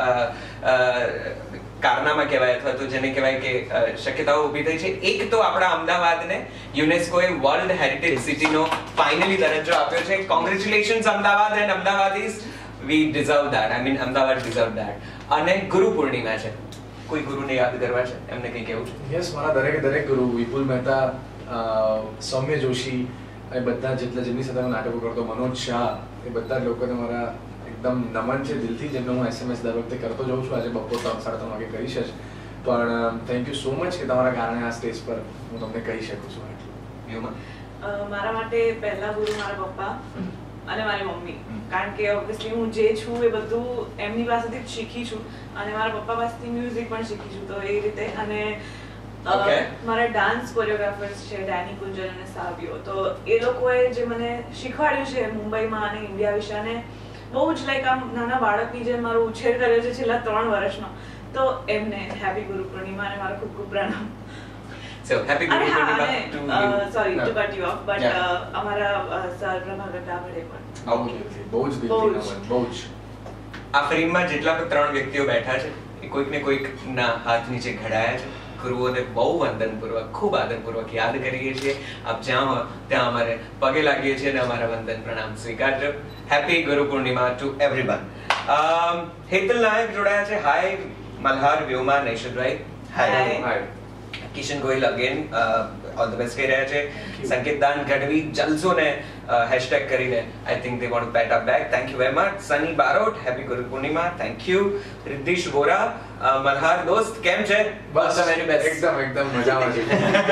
કારનામા કહેવાય અથવા તો જેને કહેવાય કે શક્યતાઓ ઊભી થઈ છે. એક તો આપણા અમદાવાદને યુનેસ્કોએ વર્લ્ડ હેરિટેજ સિટીનો ફાઇનલી દરજ્જો આપ્યો છે. Congratulations Ahmedabad and Amdavadis, we deserve that. I mean Ahmedabad deserve that. અને ગુરુ પૂર્ણિમા છે, કોઈ ગુરુને યાદ કરવા છે, એમને કંઈ કહેવું છે? યસ, મારા દરેક ગુરુ, વિપુલ મહેતા, સૌમ્ય જોશી, એ બધા જેટલા જેમની સાથે હું નાટકો કરતો, મનોજ શાહ, એ બધા લોકોને મારા એકદમ નમન છે દિલથી, જેમને હું SMS દર વખતે કરતો જાઉં છું. આજે બપોર 3-3:30 વાગે કરીશ જ. પણ થેન્ક યુ સો મચ કે તમારા કારણે આ સ્ટેજ પર હું તમને કહી શકું છું વ્યુમા? મારા માટે પહેલા ગુરુ મારા પપ્પા અને મારી મમ્મી, કારણ કે ઓબ્વિયસલી હું જે છું એ બધું એમની પાસેથી જ શીખી છું અને મારા પપ્પા પાસેથી મ્યુઝિક પણ શીખી છું, તો એ રીતે. અને મારા ડાન્સ કોરિયોગ્રાફર્સ છે ડેની ગુંજર અને સાવ્યો, તો એ લોકોએ જે મને શીખવાડ્યું છે મુંબઈમાં અને ઇન્ડિયા વિશે, અને બહુ જ લાઈક આમ નાના બાળકની જેમ મારો ઉછેર કર્યો છે છેલ્લા 3 વર્ષનો, તો એમને હેપી ગુરુ પૂર્ણિમા અને મારો ખૂબ ખૂબ પ્રણામ. So happy Guru Purnima to you. Sorry to cut you off, but અમારા સર પ્રભાકર દાભડે પણ. ઓકે, બહુ જ દિલથી નમન, બહુ જ. આ ફ્રેમમાં જેટલા પણ 3 વ્યક્તિઓ બેઠા છે એ કોઈક ને કોઈક ના હાથ નીચે ઘડાયા છે. ગુરુઓને બહુ વંદનપૂર્વક, ખૂબ આદરપૂર્વક યાદ કરીએ છીએ. આપ જ્યાં હો ત્યાં અમારે પગે લાગીએ છીએ અને અમારા વંદન પ્રણામ સ્વીકારજો. Happy Guru Purnima to everyone. Hetal Nayak જોડાયા છે. હાય મલ્હાર, વ્યોમા, નૈશદભાઈ. Hi. Kishan Goyal again all the best કહી રહ્યા છે. સંકેત દાન ગઢવી જલસો ને હેશટેગ કરીને I think they want to pet up back. Thank you very much. Sunny Barot, happy Guru Purnima. Thank you. Riddhish Vora, Malhar દોસ્ત કેમ છે? બસ વેરી બેસ્ટ, એકદમ મજામાં છે.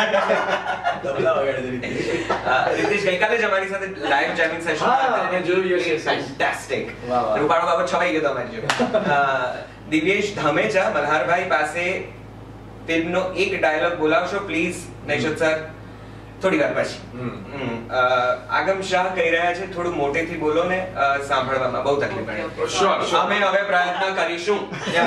રિદ્ધિશ ગઈકાલે જ અમારી સાથે લાઈવ જેમિંગ સેશન મેં જોયું છે. ફેન્ટાસ્ટિક. વાહ વાહ. રૂપાળો બાબત છવાઈ ગયો તમારી જોડે. દિવ્યેશ ધામેચા, મલ્હાર ભાઈ પાસે ફિલ્મનો એક ડાયલોગ બોલાવશો પ્લીઝ નૈશદ સર? થોડી વાર પછી. આગમ શાહ કહી રહ્યા છે થોડું મોટેથી બોલો ને, સાંભળવામાં બહુ તકલીફ પડે. અમે હવે પ્રયત્ન કરીશું.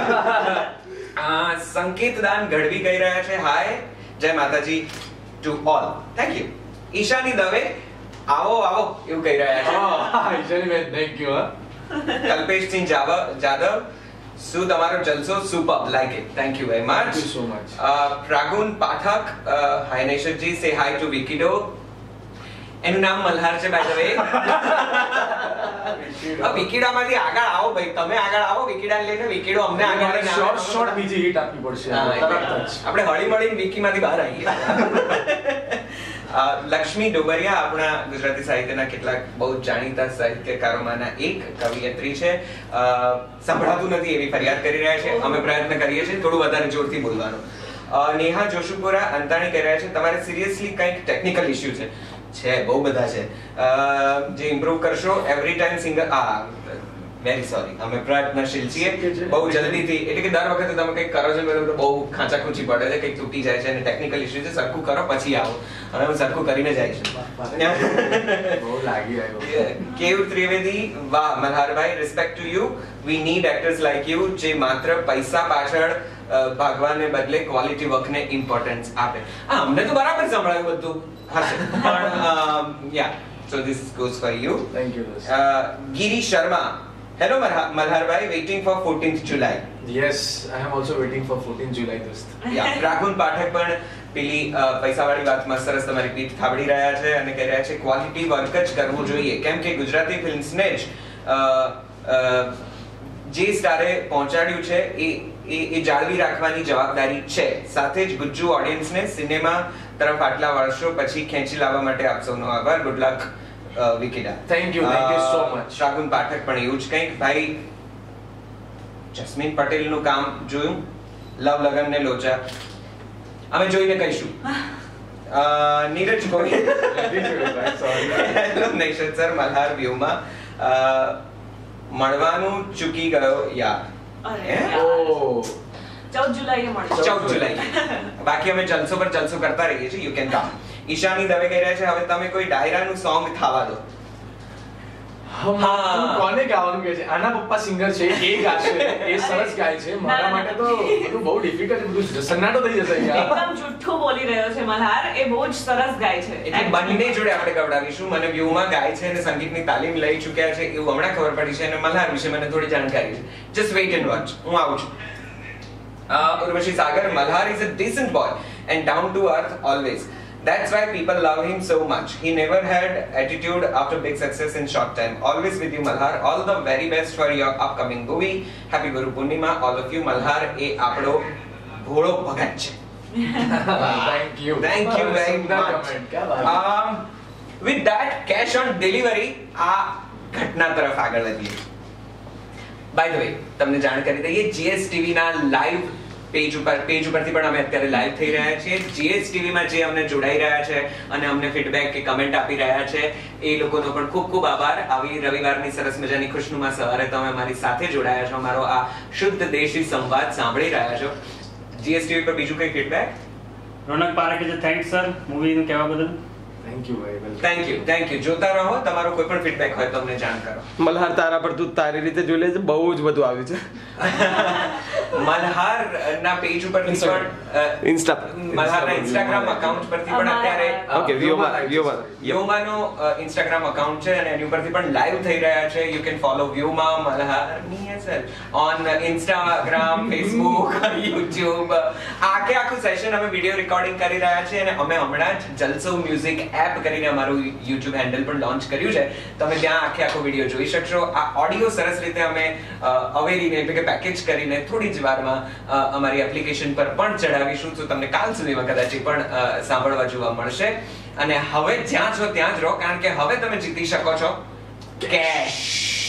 સંકેત દાન ગઢવી કહી રહ્યા છે hi, Jay Mataji to all. Thank you. Ishani Dave આવો આવો એવું કહી રહ્યા છે. ઈશાની બેન થેન્ક યુ. કલ્પેશસિંહ જાદવ, શું તમારો Jalso, super, like it. Thank you very much. Thank you so much. Pragun Pathak, hi નૈશદજી, સે હાય ટુ વિકીડો. એનું નામ મલ્હાર છે બાય ધ વે. વિકીડામાંથી આગળ આવો ભાઈ, તમે આગળ આવો વિકીડા લઈને, વિકીડો અમને આગળ લઈને શોર્ટ બીજી હિટ આપવી પડશે. આપણે હળી મળીને વિકીમાંથી બહાર આવીએ. લક્ષ્મી ડોબરિયા આપણા ગુજરાતી સાહિત્યના કેટલાક બહુ જાણીતા સાહિત્યકારોમાંના એક કવિયત્રી છે. સંભળાતું નથી એવી ફરિયાદ કરી રહ્યા છે. અમે પ્રયત્ન કરીએ છીએ થોડું વધારે જોરથી બોલવાનું. નેહા જોશુપુરા અંતાણી કહી રહ્યા છે તમારે સિરિયસલી કંઈક ટેકનિકલ ઇશ્યુ છે, બહુ બધા છે, જે ઇમ્પ્રૂવ કરશો every time singer. Very sorry, અમે પ્રયત્નશીલ છીએ. બહુ જલ્દીથી, એટલે કે દર વખતે તમે કંઈક કરો છો તો બહુ ખાંચાખૂંચી પડે છે, કંઈક તૂટી જાય છે અને ટેકનિકલ ઇશ્યુ છે. સરખું કરો પછી આવો, અને અમે સરખું કરીને જઈશું. બહુ લાગી આવ્યો. કેવ ત્રિવેદી, વાહ મલ્હારભાઈ, respect to you. We need actors like you જે માત્ર પૈસા પાછળ ભાગવાને બદલે ક્વોલિટી વર્કને ઇમ્પોર્ટન્સ આપે. અમને તો બરાબર સંભળાયું બધું હશે, પણ yeah so this goes for you. Thank you. Giri Sharma, hello મલ્હારભાઈ, waiting for 14th July. Yes, I am also waiting for 14th July દોસ્ત. યા રાહુલ પાઠક પણ પેલી પૈસાવાળી વાતમાં સરસ તમારી પીઠ થાબડી રહ્યા છે અને કહી રહ્યા છે ક્વોલિટી વર્ક જ કરવું જોઈએ, કેમ કે ગુજરાતી ફિલ્મ્સને જ જે સ્ટારે પહોંચાડ્યું છે એ જાળવી રાખવાની જવાબદારી છે. સાથે જ ગુજ્જુ ઓડિયન્સને સિનેમા તરફ આટલા વર્ષો પછી ખેંચી લાવવા માટે આપ સૌનો આભાર. ગુડ લક વિકીડા. Thank you so much. Shagun Pathak પણ એવું જ કંઈક. ભાઈ જસ્મીન પટેલનું કામ જોયું, લવ લગન ને લોચા, અમે જોઈને કહીશું. નીરજ ગોહિલ, હેલો નૈશદ સર, મલ્હાર વ્યુમાં મળવાનું ચૂકી ગયો યાર. 14 જુલાઈએ મળીશું. 14 જુલાઈ. બાકી અમે જલસો પર જલસો કરતા રહીએ છીએ. You can come. Ishani Dave કહી રહ્યા છે હવે તમે કોઈ ડાયરાનું સોંગ થાવા દો. કોને ગાવાનું કે છે? આના પપ્પા સિંગર છે, એ ગાશે, એ સરસ ગાય છે. મારા માટે તો બધું બહુ ડિફિકલ્ટ, બધું સન્નાટો થઈ જશે. એકદમ જુઠ્ઠું બોલી રહ્યો છે મલ્હાર, એ બહુ જ સરસ ગાય છે. એટલે બંને જોડે આપણે ગવડાવીશું. મને વ્યુમાં ગાય છે અને સંગીતની તાલીમ લઈ ચૂક્યા છે એવું હમણાં ખબર પડી છે, અને મલ્હાર વિશે મને થોડી જાણકારી છે. Just wait and watch. હું આવું છું. ઉર્વશી સાગર, Malhar is a decent boy and down to earth always. That's why people love him so much. He never had attitude after big success in short time. Always with you, Malhar. All the very best for your upcoming movie. Happy Guru Purnima, all of you. Malhar એ આપણો ભોળો ભગત છે. Thank you. Thank you very much. With that, cash on delivery આ ઘટના તરફ આગળ વધીએ. By the way, તમને જાણ કરી દઈએ, GSTV ના લાઈવ પેજ ઉપરથી પણ અમે અત્યારે લાઈવ થઈ રહ્યા છીએ. GSTV માં જે અમને જોડાઈ રહ્યા છે અને અમને ફીડબેક કે કમેન્ટ આપી રહ્યા છે એ લોકોનો પણ ખૂબ ખૂબ આભાર. આવી રવિવારની સરસ મજાની ખુશનુમા સવારે તમે મારી સાથે જોડાયા છો, મારો આ શુદ્ધ દેશી સંવાદ સાંભળી રહ્યા છો. GSTV પર બીજું કઈ ફીડબેક? રોનક પારેખ છે, થેન્ક્સ સર મૂવીનું કહેવા બદલ. થેન્ક યુ ભાઈ. Thank you. જોતા રહો. તમારો કોઈ પણ ફીડબેક હોય તો અમને જાણ કરો. મલ્હાર તારા પર તું તારી રીતે જોઈ લેજે, બહુ જ બધું આવ્યું છે. મલ્હાર ના પેજ ઉપરથી પણ મલ્હારના ઇન્સ્ટાગ્રામ અકાઉન્ટ પરથી પણ અત્યારે ઓકે વ્યુમાનો ઇન્સ્ટાગ્રામ અકાઉન્ટ છે અને એની ઉપરથી પણ લાઈવ થઈ રહ્યા છે. You can follow Vyoma Malhar on Instagram, Facebook, YouTube. આખું સેશન અમે વિડિયો રેકોર્ડિંગ કરી રહ્યા છીએ અને અમે હમણાં જ જલસો મ્યુઝિક એપ કરીને અમારું યુટ્યુબ હેન્ડલ પણ લોન્ચ કર્યું છે. તમે ત્યાં આખો વિડિયો જોઈ શકશો. આ ઓડિયો સરસ રીતે અમે અવેરીને એટલે કે પેકેજ કરીને થોડી જ વારમાં અમારી એપ્લિકેશન પર પણ ચડાવીશું, તો તમને કાલ સુધીમાં કદાચ એ પણ સાંભળવા જોવા મળશે. અને હવે જ્યાં છો ત્યાં જ રહો, કારણ કે હવે તમે જીતી શકો છો કેશ.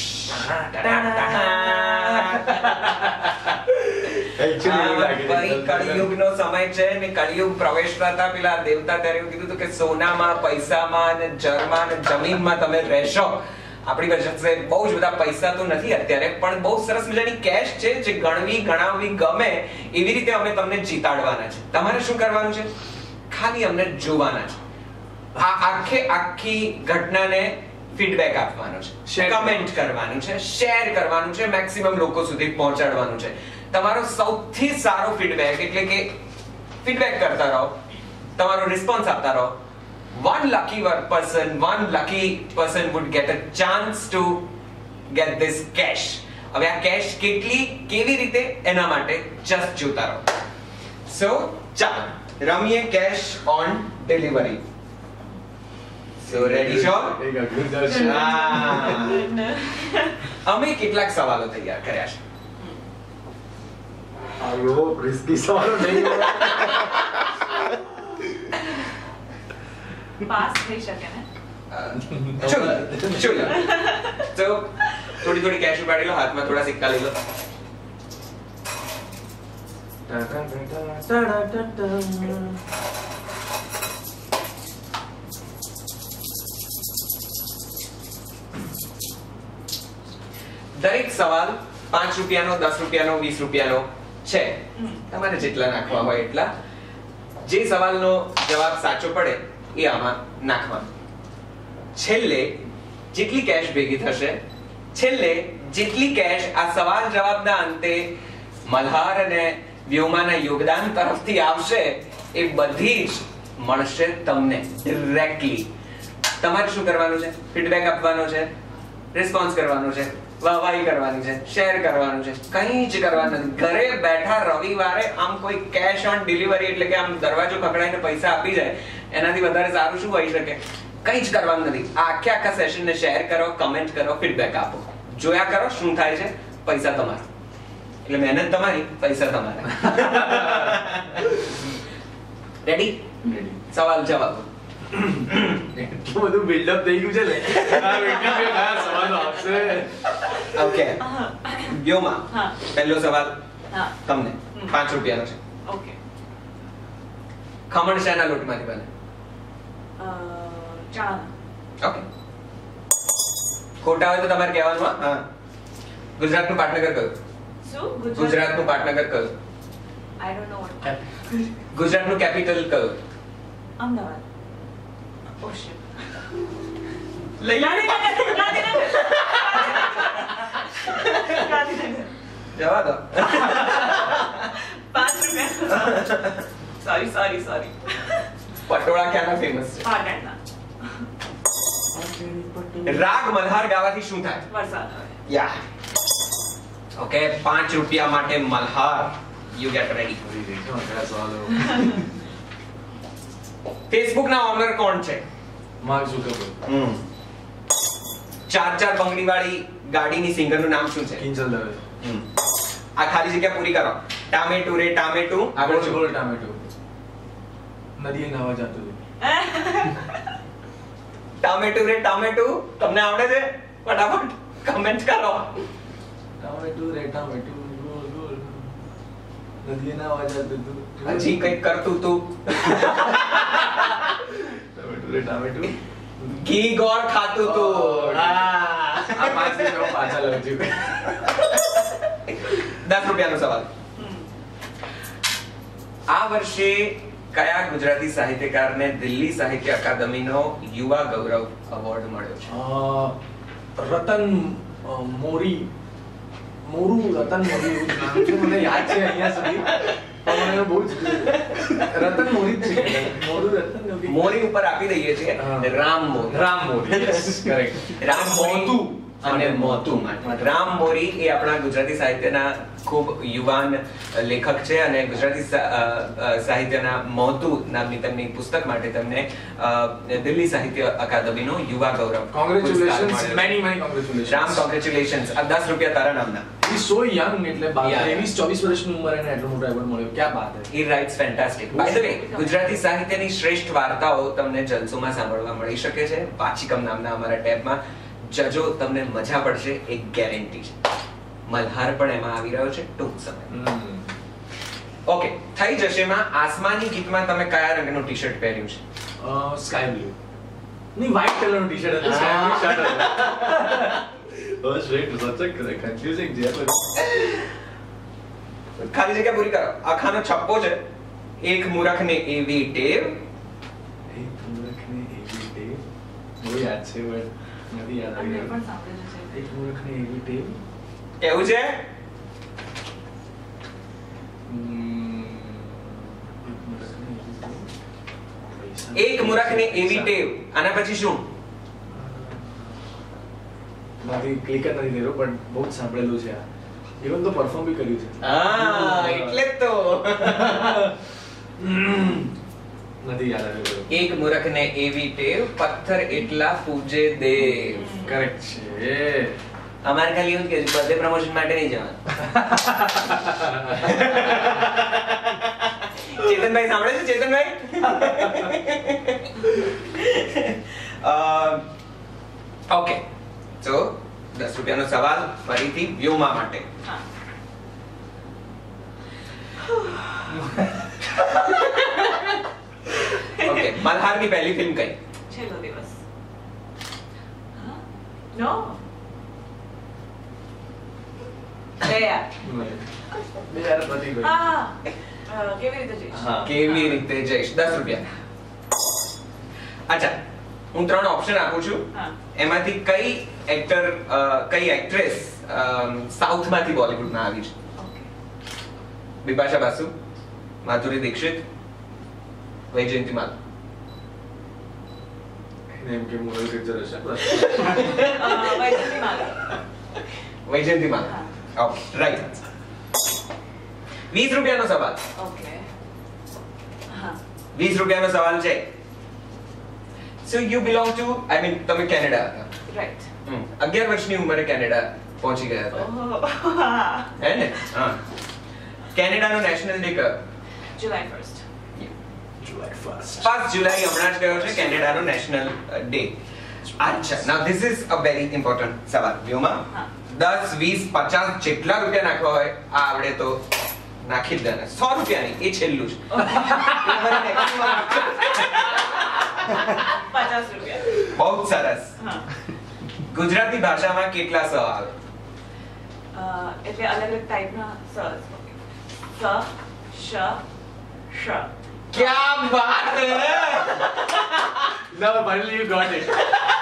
કળિયુગનો સમય છે ને કળિયુગ પ્રવેશતા હતા પેલા દેવતા ત્યારે એવું કીધું કે સોનામાં, પૈસામાં અને જળમાં અને જમીનમાં તમે રહેશો. આપણી પાસે બહુ જ બધા પૈસા તો નથી અત્યારે, પણ બહુ સરસ મજાની કેશ છે જે ગણાવવી ગમે એવી રીતે અમે તમને જીતાડવાના છે. તમારે શું કરવાનું છે? ખાલી અમને જોવાના છે. આખી ઘટનાને ફીડબેક આપવાનો છે, કમેન્ટ કરવાનું છે, શેર કરવાનું છે, મેક્સિમમ લોકો સુધી પહોંચાડવાનું છે. તમારો સૌથી સારો ફીડબેક એટલે કે ફીડબેક કરતા રહો, તમારો રિસ્પોન્સ આપતા રહો. one lucky person would get a chance to get this cash. હવે આ કેશ કેવી રીતે એના માટે જસ્ટ જોતા રહો. સો ચાલો રમીએ cash on delivery. So ready છો? અમે કેટલાક સવાલો તૈયાર કર્યા છે. આયો રિસ્કી સવાલો નહીં હોય. પાસ થઈ શકે ને? ચલો તો થોડી કેશ ઉપાડી લો, હાથમાં થોડા સિક્કા લઈ લો. દરેક સવાલ 5 રૂપિયાનો, 10 રૂપિયાનો, 20 રૂપિયાનો છે. તમારે જેટલા નાખવા હોય એટલા. જે સવાલનો જવાબ સાચો પડે એ આમાં નાખવાનું. છેલ્લે જેટલી કેશ ભેગી થશે, જેટલી કેશ આ સવાલ જવાબના અંતે મલ્હાર અને વ્યોમાના યોગદાન તરફથી આવશે એ બધી જ મળશે તમને ડિરેક્ટલી. તમારે શું કરવાનું છે? ફીડબેક આપવાનો છે, રિસ્પોન્સ કરવાનો છે, વાહવાહી કરવાની છે, શેર કરવાનું છે, કંઈ જ કરવાનું નથી. ઘરે બેઠા રવિવારે આમ કોઈ કેશ ઓન ડિલિવરી એટલે કે આમ દરવાજો ખખડાઈને પૈસા આપી જાય એનાથી વધારે સારું શું હોઈ શકે? કંઈ જ કરવાનું નથી. આખા સેશનને શેર કરો, કમેન્ટ કરો, ફીડબેક આપો, જોયા કરો શું થાય છે. પૈસા તમારા, એટલે મહેનત તમારી, પૈસા તમારા. રેડી? સવાલ જવાબ. એટલું બધું બિલ્ડઅપ થઈ ગયું છે ને. સવાલો આપશે. ઓકે વ્યોમા, પહેલો સવાલ તમને 5 રૂપિયાનો છે. ઓકે. ખમણ શાના લોટમાંથી બને? ચણા. ઓકે. ખોટા હોય તો તમારે કહેવાનું. હા. ગુજરાતનું પાટનગર કયું? શું? ગુજરાતનું પાટનગર કયું? I don't know what. ગુજરાતનું કેપિટલ કયું? અમદાવાદ. Oh shit. લઈ જવા દો. 5 રૂપિયા. સોરી. પટોળા ક્યાંના ફેમસ છે? પાટણના. રાગ મલ્હાર ગાવાથી શું થાય? વરસાદ આવે. યા. ઓકે, 5 રૂપિયા માટે Malhar. You get ready. Facebook ના ઓનર કોણ છે? માર્ક ઝુકરબર્ગ. 4 બંગડી વાળી ગાડીની સિંગર નું નામ શું છે? કિંજલ દવે. આ ખાલી જગ્યા પૂરી કરો. ટામેટુ રે ટામેટુ. આગળ બોલ. ટામેટુ. નદીએ નાવા જતું હતું. ટામેટુ રે ટામેટુ. તમને આવડે છે? ફટાફટ કમેન્ટ કરો. ટામેટુ રે ટામેટુ. નદીએ ના અવાજ આવતું હતું. હજી કંઈક કરતું તું. ટમેટું રે ટામેટું. ઘી ગોળ ખાતું તું. આ 5 મિનિટ હું પાછા લઉં છું. 10 રૂપિયાનો સવાલ. આ વર્ષે કયા ગુજરાતી સાહિત્યકારને દિલ્હી સાહિત્ય અકાદમીનો યુવા ગૌરવ એવોર્ડ મળ્યો છે? રતન મોરી રતન મોરી એવું જ નામ છે, મને યાદ છે અહીંયા સુધી પણ મને બહુ જ રતન મોરી જ છે. મોરું રતન મોરી. મોરી ઉપર આપી દઈએ છીએ હા. રામ મોરી. Ram Mori yes, correct. રામ મોતું અને મોતું માટે. રામ મોરી એ આપણા ગુજરાતી સાહિત્યના ખૂબ યુવાન લેખક છે અને ગુજરાતી સાહિત્યના મોતું નામની તેમની પુસ્તક માટે તેમને દિલ્હી સાહિત્ય અકાદમીનો યુવા ગૌરવ Congratulations, પુરસ્કાર મળ્યો. many congratulations. રામ કોંગ્રેચ્યુલેશન્સ. આ 10 રૂપિયા તારા નામના. He is so young, એટલે Yeah. 23-24 વર્ષની ઉંમરે એને એટલો મોટો એવોર્ડ મળ્યો. ક્યાં બાત હે. He writes fantastic. By the way, Gujarati સાહિત્યની શ્રેષ્ઠ વાર્તાઓ તમને જલસોમાં સાંભળવા મળી શકે છે વાચિકમ નામના અમારા ટેબમાં. જજો, તમને મજા પડશે, એક ગેરંટી છે. મલ્હાર પણ એમાં આવી રહ્યો છે ટૂંક સમય. ઓકે, થઈ જશે માં. આસમાની ગીતમાં તમે કયા રંગનું ટી-શર્ટ પહેર્યું છે? સ્કાય બ્લુ ની વ્હાઇટ કલરનું ટી-શર્ટ હતું. સ્કાય બ્લુ શર્ટ હતું. Oh shit, such a confusing છે. ખાલી જગ્યા પૂરી કરો. આખાનો છપ્પો છે. એક મૂરખને એવી ટેવ. એક મૂર્ખને એવી ટેવ. બહુ યાદ છે but નથી યાદ આવી મેં રહ્યું. પણ સાંભળેલું છે. એક મૂર્ખને એવી ટેવ. કેવું છે? એક મૂરખને એવી ટેવ. આના પછી શું? મારી ક્લિક જ નથી થયો પણ બહુ જ સાંભળેલું છે આ. ઇવન તો પરફોર્મ બી કર્યું છે. એટલે જ તો. નથી યાદ આવ્યું. એક મૂરખને એવી ટેવ, પથ્થર એટલા પૂજે દેવ. કરેક્ટ છે. અમારે ખાલી એવું જ કે બર્થડે પ્રમોશન માટે નહીં જવાનું. ચેતનભાઈ સાંભળે છે? ચેતનભાઈ ઓકે, તો 10 રૂપિયાનો સવાલ ફરીથી વ્યોમા માટે. હા. ઓકે, મલ્હારની પહેલી ફિલ્મ કઈ? છેલ્લો દિવસ. નો યાર. હા. કેવી રીતે જઈશ? કેવી રીતે જઈશ? 10 રૂપિયા. અચ્છા, હું 3 ઓપ્શન આપું છું. હા. એમાંથી કઈ એક્ટર કઈ એક્ટ્રેસ સાઉથમાંથી બોલિવૂડમાં આવી છે? ઓકે. બિપાશા બાસુ, માધુરી દીક્ષિત, વૈજયંતી માલા. એમ કે મોરલ પિક્ચર હશે. વૈજયંતી માલા. વૈજયંતી માલા. Okay, right. 20 રૂપિયાનો સવાલ. ઓકે. હા. 20 રૂપિયાનો સવાલ છે. So you belong to, I mean તમે કેનેડા હતા. રાઈટ. 11 વર્ષની ઉંમરે કેનેડા પહોંચી ગયા હતા. હા. હે ને? હા. કેનેડાનો નેશનલ ડે કયો? July 1st. July 1st. 1 જુલાઈ હમણાં જ ગયો છે કેનેડાનો નેશનલ ડે. અચ્છા, now this is a very important સવાલ. વ્યોમા, હા. 10, 20, 50 જેટલા રૂપિયા નાખવા હોય આ આવડે તો નાખી જ દેના. 100 રૂપિયાની એ છેલ્લું છે. 50 રૂપિયા. બહુ જ સરસ. હા. ગુજરાતી ભાષામાં કેટલા સ આવે? એટલે અલગ અલગ ટાઈપના સ. શ, શ. ક્યા બાત હે! No, finally you got it.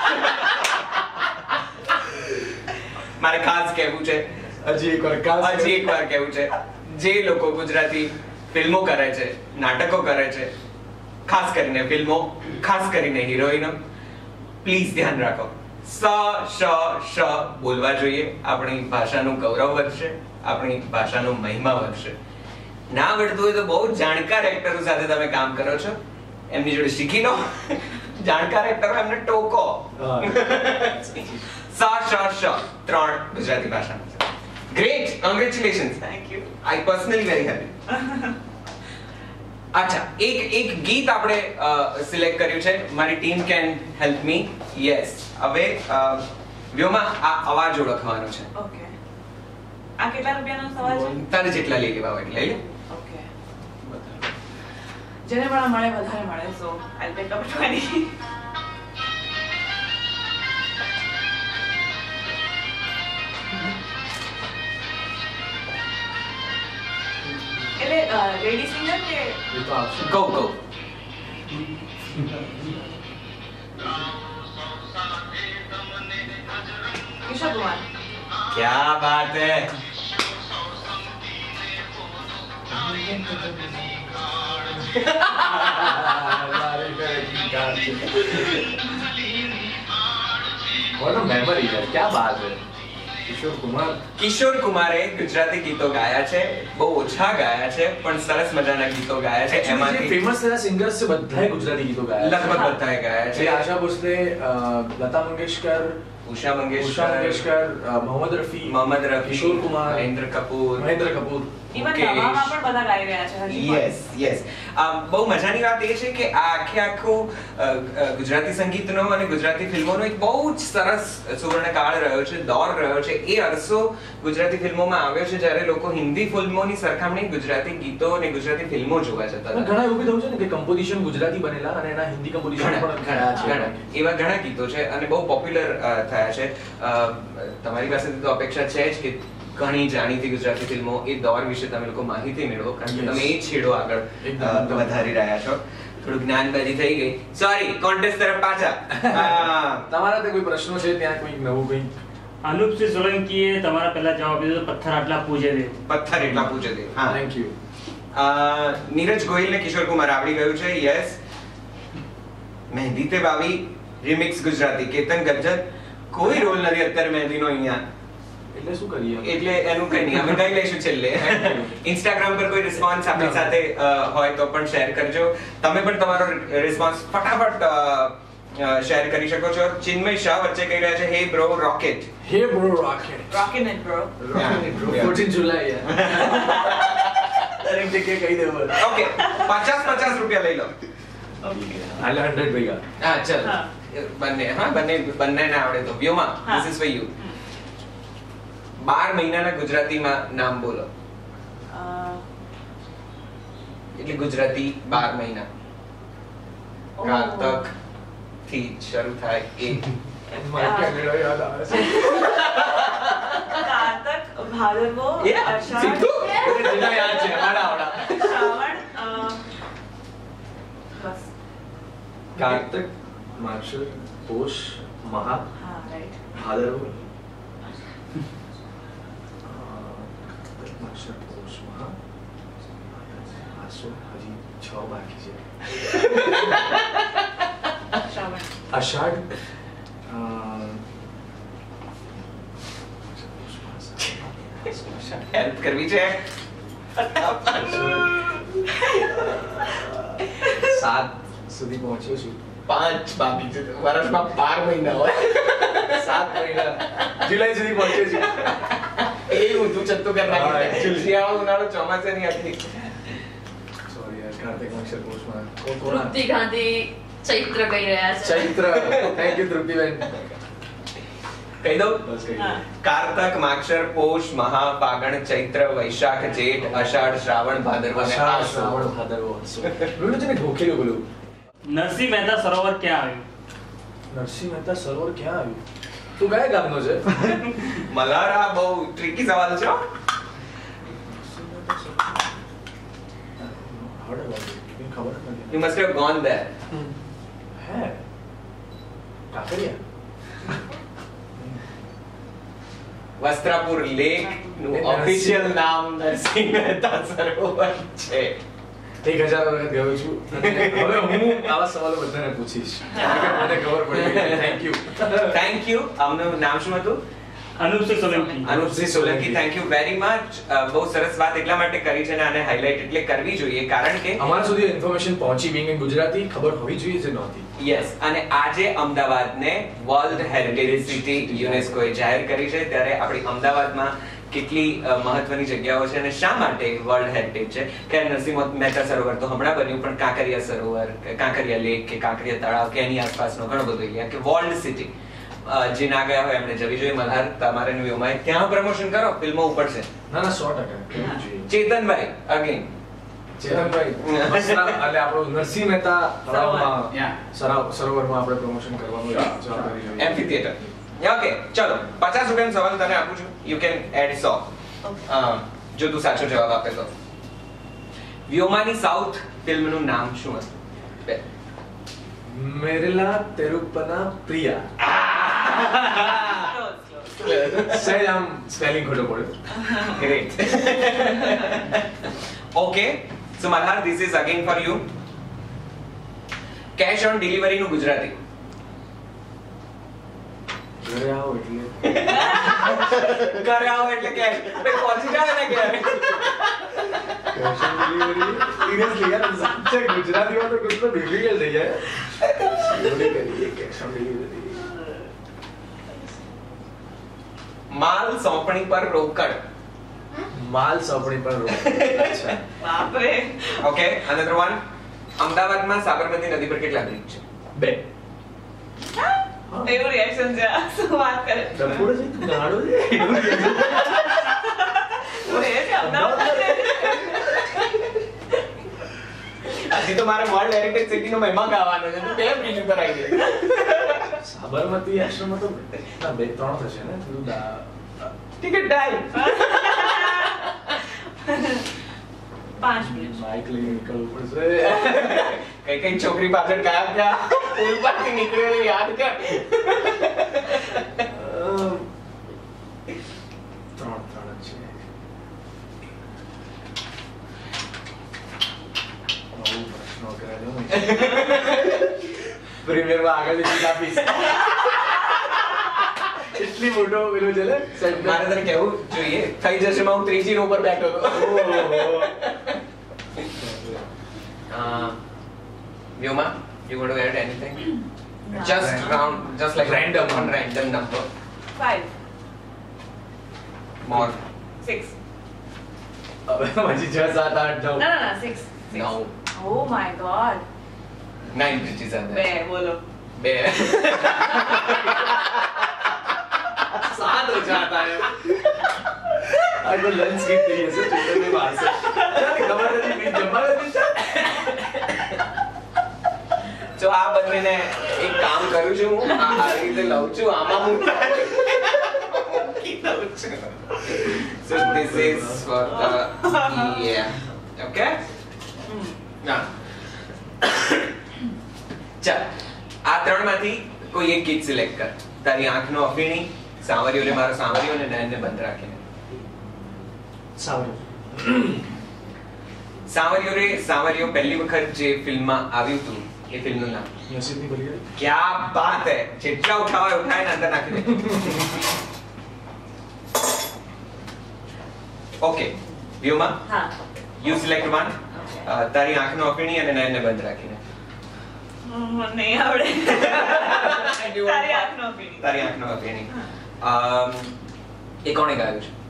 મારે ખાસ કહેવું છે, હજી એકવાર કહેવું છે, જે લોકો ગુજરાતી ફિલ્મો કરે છે, નાટકો કરે છે, ખાસ કરીને ફિલ્મો, ખાસ કરીને હિરોઈનો, પ્લીઝ ધ્યાન રાખો. સ, શ, શ બોલવા જોઈએ. આપણી ભાષાનું ગૌરવ વધશે, આપણી ભાષાનો મહિમા વધશે. ના આવડતું હોય તો બહુ જાણકાર એક્ટરો સાથે તમે કામ કરો છો, એમની જોડે શીખી લો. જાણકાર એક્ટરો એમને ટોકો. સ, શ, શ 3 ગુજરાતી ભાષામાં છે. Great, congratulations. Thank you. I personally very happy. અચ્છા, એક ગીત આપણે સિલેક્ટ કર્યું છે. મારી team can help me. Yes. હવે વ્યોમા આ અવાજ ઓળખવાનો છે. ઓકે. આ કેટલા રૂપિયાનો સવાલ છે? તારે જેટલા લઈ લેવા હોય એટલે લઈ લે. ઓકે જેને પણ મળે વધારે મળે સો આઈ ટેક અપ 20 એટલે લેડી સિંગર કે એ તો આવશે. ગો ગો કિશોર કુમાર क्या बात है What a memory है, क्या बात है. કિશોર કુમાર. કિશોર કુમારે ગુજરાતી ગીતો ગાયા છે, બહુ ઓછા ગાયા છે પણ સરસ મજાના ગીતો ગાયા છે. એમાંથી ફેમસ થયેલા સિંગર્સ છે બધાએ ગુજરાતી ગીતો ગાયા છે. લગભગ બધાએ ગાયા એટલે છે. આશા ભોસલે, લતા મંગેશકર, ઉષા ઉષા મંગેશકર, મોહમ્મદ રફી, મોહમ્મદ રફી, કિશોર કુમાર, મહેન્દ્ર કપૂર, ઇવન નવામાં પણ બધા ગાઈ રહ્યા છે હજી પણ. યસ બહુ મજાની વાત એ છે કે આ આખું ગુજરાતી સંગીતનો અને ગુજરાતી ફિલ્મોનો એક બહુ જ સરસ સુવર્ણકાળ રહ્યો છે, દોર રહ્યો છે. એ અરસો ગુજરાતી ફિલ્મોમાં આવ્યો છે જ્યારે લોકો હિન્દી ફિલ્મોની સરખામણી ગુજરાતી ગીતો અને ગુજરાતી ફિલ્મો જોવા જતા હતા. ઘણા એવું બી થયું છે ને કે કમ્પોઝિશન ગુજરાતી બનેલા અને એના હિન્દી કમ્પોઝિશન પણ ઘણા છે. એવા ઘણા ગીતો છે અને બહુ પોપ્યુલર થયા છે. તમારી પાસેથી તો અપેક્ષા છે જ કે ઘણી જાણીતી ગુજરાતી ફિલ્મો એ દોર વિશે તમે લોકો માહિતી મેળવો કારણ કે તમે એ છેડો આગળ વધારી રહ્યા છો. થોડું જ્ઞાનબાજી થઈ ગઈ. સોરી, કોન્ટેસ્ટ તરફ પાછા. તમારા તે કોઈ પ્રશ્નો છે ત્યાં કોઈ નવું કંઈ? અનુપસિંહ સોલંકીએ તમારા પહેલા જવાબ દીધો પથ્થર આટલા પૂજે દે. પથ્થર એટલા પૂછે દે. હા, થેન્ક યુ. નીરજ ગોહિલ ને કિશોર કુમાર આવડી ગયું છે. યસ. મહેંદી તે બાવી રિમિક્સ ગુજરાતી કેતન ગજ્જર. કોઈ રોલ નથી અત્યારે મહેંદીનો અહીંયા. એટલે શું કરીએ? એટલે એનું કઈ નહીં, અમે કઈ લઈશું છેલ્લે. ઇન્સ્ટાગ્રામ પર કોઈ રિસ્પોન્સ આપણી સાથે હોય તો પણ શેર કરજો. તમે પણ તમારો રિસ્પોન્સ ફટાફટ શેર કરી શકો છો. ચિન્મય શાહ વચ્ચે કહી રહ્યા છે hey bro rocket. Hey bro rocket. Rockin' it, bro. Rocket bro. 14 જુલાઈ દરેક જગ્યાએ કહી દેવું. ઓકે, 50 રૂપિયા લઈ લો. હાલે 100 ભેગા. હા ચલ. હા. બંને ના આવડે તો વ્યોમા હા. This is for you. 12 મહિનાના ગુજરાતીમાં નામ બોલો. એટલે ગુજરાતી 12 મહિના. કારતક થી શરૂ થાય એ. મારે કેનેડા યાદ આવે છે. કારતક, ભાદરવો, અષાઢ, સીધું? જિલ્લા યાદ છે મારા આવડા. શ્રાવણ, બસ. કાર્તિક, માર્ગશીર, પોષ, મહા, હા, right. ભાદરવો, માર્ગશીર, પોષ, મહા, આસો, હજી 6 બાકી છે. શ્રાવણ. અષાઢ, હેલ્પ કરવી છે. 7 સુધી પહોંચ્યો છું. 5 બાકી છે. વર્ષમાં 12 મહિના હોય. 7 મહિના જુલાઈ સુધી પહોંચ્યો છું. એ ઊંધું ચત્તું કરી હા, નાખ્યું. actually. શિયાળો, ઉનાળો, ચોમાસાની આખી. સોરી યાર, કાર્તિક, માર્ગશીર, પોષમાં કોણ? તૃપ્તિ ગાંધી ચૈત્ર કહી રહ્યા છે. ચૈત્ર. થેન્ક યુ તૃપ્તિબેન. કહી દઉં? બસ કહી હા. દો. કારતક, માક્ષર, પોષ, મહા, ફાગણ, ચૈત્ર, વૈશાખ, જેઠ, અષાઢ, શ્રાવણ, ભાદરવો અને અષાઢ, આસો. શ્રાવણ, ભાદરવો, આસો. બોલું છે ને ઢોકેલું બોલું. નરસિંહ મહેતા સરોવર ક્યાં આવ્યું? નરસિંહ મહેતા સરોવર ક્યાં આવ્યું? તું કયા ગામનો છે? મલારા બહુ ટ્રિકી સવાલ છે હો. ખબર જ નથી. You must have gone there. હે? કાંકરિયા? વસ્ત્રાપુર લેક નું ઓફિશિયલ નામ નરસિંહ મહેતા સરોવર છે. 1000 વખત ગયો છું અને હવે હું આવા સવાલો બધાને પૂછીશ કારણ કે મને ખબર પડી ગઈ. Thank you. Thank you. આમનું નામ શું હતું? Anupsinh Solanki. Anupsinh Solanki. Thank you very much. બહુ સરસ વાત એટલા માટે કરી છે ને આને હાઇલાઇટ એટલે કરવી જોઈએ કારણ કે અમારા સુધી ઇન્ફોર્મેશન પહોંચી being in ગુજરાતી ખબર હોવી જોઈએ છે નહોતી. યસ, અને આજે અમદાવાદને વર્લ્ડ હેરિટેજ સિટી યુનેસ્કોએ જાહેર કરી છે ત્યારે આપણી અમદાવાદમાં કેટલી મહત્વની જગ્યાઓ છે અને શા માટે વર્લ્ડ હેરિટેજ છે કે નરસિંહ મહેતા સરોવર તો હમણાં બન્યું પણ કાંકરિયા સરોવર, કાંકરિયા લેક કે કાંકરિયા તળાવ કે એની આસપાસનો ઘણો બધો એરિયા કે વર્લ્ડ સિટી જે ના ગયા હોય એમને જવી જોઈએ. મલ્હાર, તમારે વ્યોમાએ ત્યાં પ્રમોશન કરો, ફિલ્મો ઉપડશે. ના ના 100% કરવું જોઈએ. ચેતનભાઈ અગેન ચેતનભાઈ વસ્ત્રાલ એટલે આપણો નરસિંહ મહેતા તળાવમાં Yeah. સરોવરમાં આપણે પ્રમોશન કરવાનું જવાબદારી લઈએ. એમ્ફી થિયેટર. ઓકે ચલો 50 રૂપિયાનો સવાલ તને આપું છું. યુ કેન એડ 100 જો તું સાચો જવાબ આપે તો. વ્યોમાની સાઉથ ફિલ્મનું નામ શું હતું? બે. મેરેલા તેરુપના પ્રિયા. Close. સહેજ આમ સ્પેલિંગ ખોટો પડ્યો. Great. Okay. So Malhar, this is again for you. Cash on delivery નું ગુજરાતી. ઘરે આવો એટલે ઘરે આવો એટલે કે ભાઈ પહોંચી જાવ ને કે કેશ ઓન ડિલિવરી સિરિયસલી યાર સચ્ચે ગુજરાતીમાં તો કેટલો ડિફિકલ્ટ થઈ જાય. ડિલિવરી કરીએ કેશ ઓન ડિલિવરી. માલ સોંપણી પર રોકડ. માલ સોંપણી પર રોક. અચ્છા. બાપરે. Okay, another one. અમદાવાદમાં સાબરમતી નદી પર કેટલા બ્રિજ છે? 2. એવું રિએક્શન છે આ. શું વાત કરે? ડફોડો છે તું ગાડો છે. ઓએ કે અમદાવાદ છે. આજે તો મારે વર્લ્ડ હેરિટેજ સિટી નો મહેમાન ગાવાનો છે. તું બે બ્રિજ ઉપર આવી ગઈ. સાબરમતી આશ્રમમાં તો 2-3 થશે ને તું ટિકિટ ડાઈ. 5 મિનિટ. બાઇક લઈને નીકળવું પડશે. કઈ છોકરી પાછળ ગાયબ થયા. પુલ પરથી નીકળેલી યાદ કર. 3 છે. બહુ પ્રશ્નો કરે છે. પ્રીમિયરમાં આગળ સીટ આપીશ. એટલી મોટો પેલો છે ને મારે તને કેવું જોઈએ થઈ જશે હું ત્રીજી રો ઉપર બેઠો હતો. Vyoma, you want to add anything? No. Just round, just like Random. one random number. 5 More. 6 હવે પછી 6 7 8 9 ના 6 No. Oh my god. 9 bridges are there. 2 બોલો. બે. 7 ઓછા હતા એમ. આ તો લંચ સ્કીપ થઈ જશે ચૂંટણી પાસે. ચાલ ખબર નથી બીજ જમવા નથી ચાલ. જો આ બંનેને એક કામ કરું છું હું આ રીતે લઉં છું આમાં હું મૂકી દઉં છું. So this is for the yeah. Okay? ના. ચાલ આ ત્રણમાંથી કોઈ એક ગીત સિલેક્ટ કર. તારી આંખનો અફીણી, સાવરિયોને મારો સાવરિયો અને નયનને બંધ રાખીને. સાવરિયો પહેલી વખત જે ફિલ્મમાં આવ્યું હતું એ ફિલ્મનું નામ. નસીબની બલિયા. क्या बात है જેટલા ઉઠાવાય ઉઠાય ને અંદર નાખી દે. ઓકે વ્યુમા હા. You select one. તારી આંખનો અફીણી અને નયનને બંધ રાખીને. મને નહીં આવડે. તારી આંખનો અફીણી. તારી આંખનો અફીણી. એ કોણે ગાયું છે?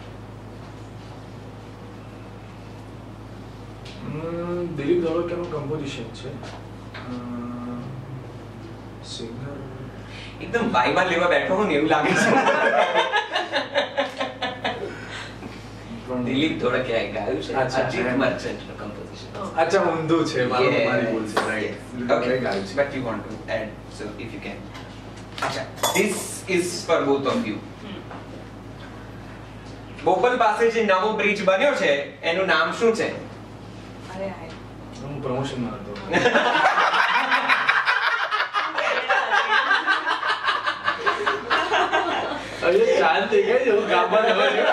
દિલીપ ધોળકિયાનું કમ્પોઝિશન છે. સિંગર એકદમ વાઈમાં લેવા બેઠો હું ને એવું લાગે છે. દિલીપ ધોળકિયાએ ગાયું છે. અચ્છા. અજીત મર્ચન્ટનું કમ્પોઝિશન. અચ્છા ઊંધું છે મારી Yes. ભૂલ છે right. Okay, but you want to add, so if you can. Acha, this is for both of you. Bopal પાસે જે નવો બ્રિજ બન્યો છે એનું નામ શું છે? અરે હાય. હું પ્રમોશનમાં હતો. અરે ચાલ થઈ ગઈ હું ગામમાં નવા છું.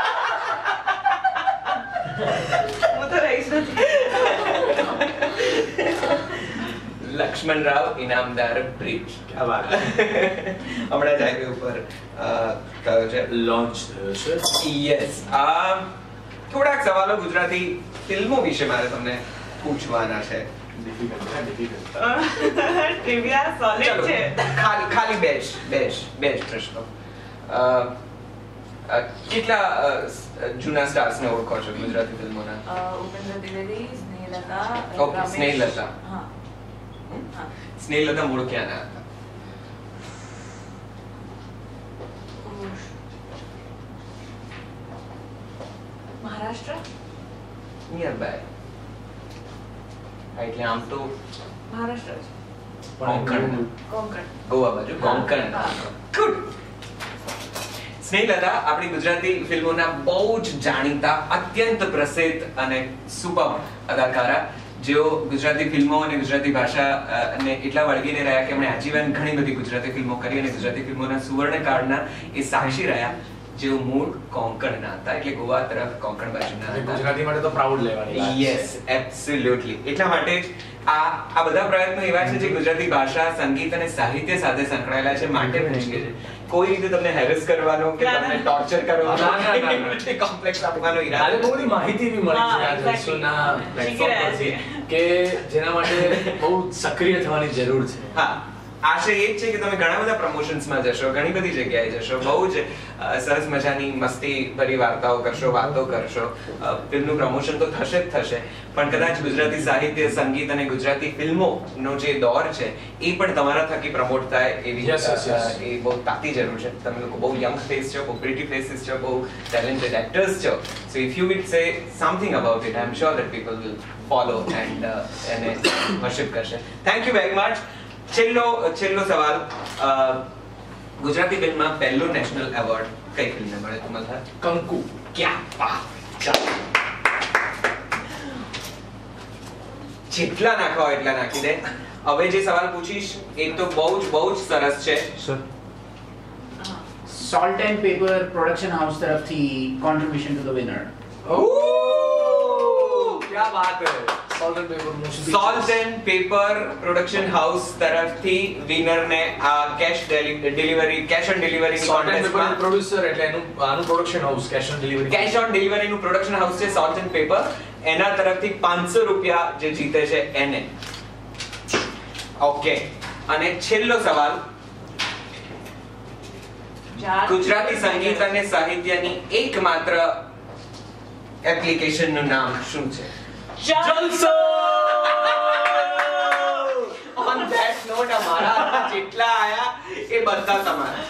હું તો રહીશ નથી. લક્ષ્મણ રાવ ઇનામદાર બ્રિજ. ક્યા વાત. હમણાં જ હાઈવે ઉપર થયો છે. લોન્ચ થયો છે. યસ. થોડાક સવાલો ગુજરાતી ફિલ્મો વિશે મારે તમને પૂછવાના છે. ડિફિકલ્ટ. ટ્રિવિયા સોલિડ ચલો, છે. ખાલી બે જ પ્રશ્નો. કેટલા જૂના સ્ટાર્સને ઓળખો છો ગુજરાતી ફિલ્મોના? ઉપેન્દ્ર દ્વિવેદી, સ્નેહલતા, Okay, રમેશ. સ્નેહલતા. હા. હા. સ્નેહલતા મૂળ ક્યાંના હતા? મહારાષ્ટ્ર. Nearby. એટલે આમ તો મહારાષ્ટ્ર છે. કોંકણ, કોંકણ. ગોવા બાજુ કોંકણ. ગુડ. સ્નેહલતા આપણી ગુજરાતી ફિલ્મોના બહુ જ જાણીતા, અત્યંત પ્રસિદ્ધ અને સુપર અદાકારા, જેઓ ગુજરાતી ફિલ્મો અને ગુજરાતી ભાષાને એટલા વળગીને રહ્યા કે એમણે આજીવન ઘણી બધી ગુજરાતી ફિલ્મો કરી અને ગુજરાતી ફિલ્મોના સુવર્ણકાળના એ સાક્ષી રહ્યા, જેઓ મૂળ કોંકણના હતા, એટલે ગોવા તરફ કોંકણ બાજુના હતા. ગુજરાતી માટે તો પ્રાઉડ લેવાની વાત છે. Yes, absolutely. એટલા માટે જ આ બધા પ્રયત્નો એવા છે જે ગુજરાતી ભાષા, સંગીત અને સાહિત્ય સાથે સંકળાયેલા છે, માટે પૂછીએ છે. કોઈ રીતે તમને હેરેસ કરવાનો કે તમને ટોર્ચર કરવાનો કે કોમ્પ્લેક્સ આપવાનો ઈરાદો. આજે બહુ બધી માહિતી બી મળી છે આ exactly. જલસોના શીખી platform રહ્યા પરથી છીએ. કે જેના માટે બહુ સક્રિય થવાની જરૂર છે. હા, આશય એ જ છે કે તમે ઘણા બધા પ્રમોશન્સમાં જશો, ઘણી બધી જગ્યાએ જશો, બહુ જ સરસ મજાની મસ્તી ભરી વાર્તાઓ કરશો, વાતો કરશો, ફિલ્મનું પ્રમોશન તો થશે જ થશે, પણ કદાચ ગુજરાતી સાહિત્ય, સંગીત અને ગુજરાતી ફિલ્મોનો જે દોર છે એ પણ તમારા થકી પ્રમોટ થાય એવી Yes, yes, yes. એ બહુ તાતી જરૂર છે. તમે લોકો બહુ યંગ ફેસ છો, બહુ પ્રિટી ફેસીસ છો, બહુ ટેલેન્ટેડ એક્ટર્સ છો. So if you will say something about it, I am sure that people will follow and એને વર્શિપ કરશે. Thank you very much. છેલ્લો સવાલ, ગુજરાતી ફિલ્મમાં પહેલો નેશનલ એવોર્ડ કઈ ફિલ્મને મળ્યો તો મલ્હાર? કંકુ. ક્યાં વાત! જેટલા નાખવા હોય એટલા નાખી દે. હવે જે સવાલ પૂછીશ એ તો બહુ જ સરસ છે. Salt and Paper Production House તરફથી contribution to the winner. क्या बात है. Salt and Paper motion pictures. Salt and Paper Production House તરફથી વિનર ને આ cash on delivery Salt and Paper producer એટલે આનું production house cash on delivery. Cash on delivery નું પ્રોડક્શન હાઉસ છે સોલ્ટ એન્ડ પેપર. એના તરફથી 500 રૂપિયા જે જીતે છે એને. ઓકે, અને છેલ્લો સવાલ, ગુજરાતી સંગીત અને સાહિત્યની એકમાત્ર એપ્લિકેશન નું નામ શું છે? જલસો. ઓન ધેટ નોટ અમારા હાથમાં જેટલા આયા એ બધા તમારા.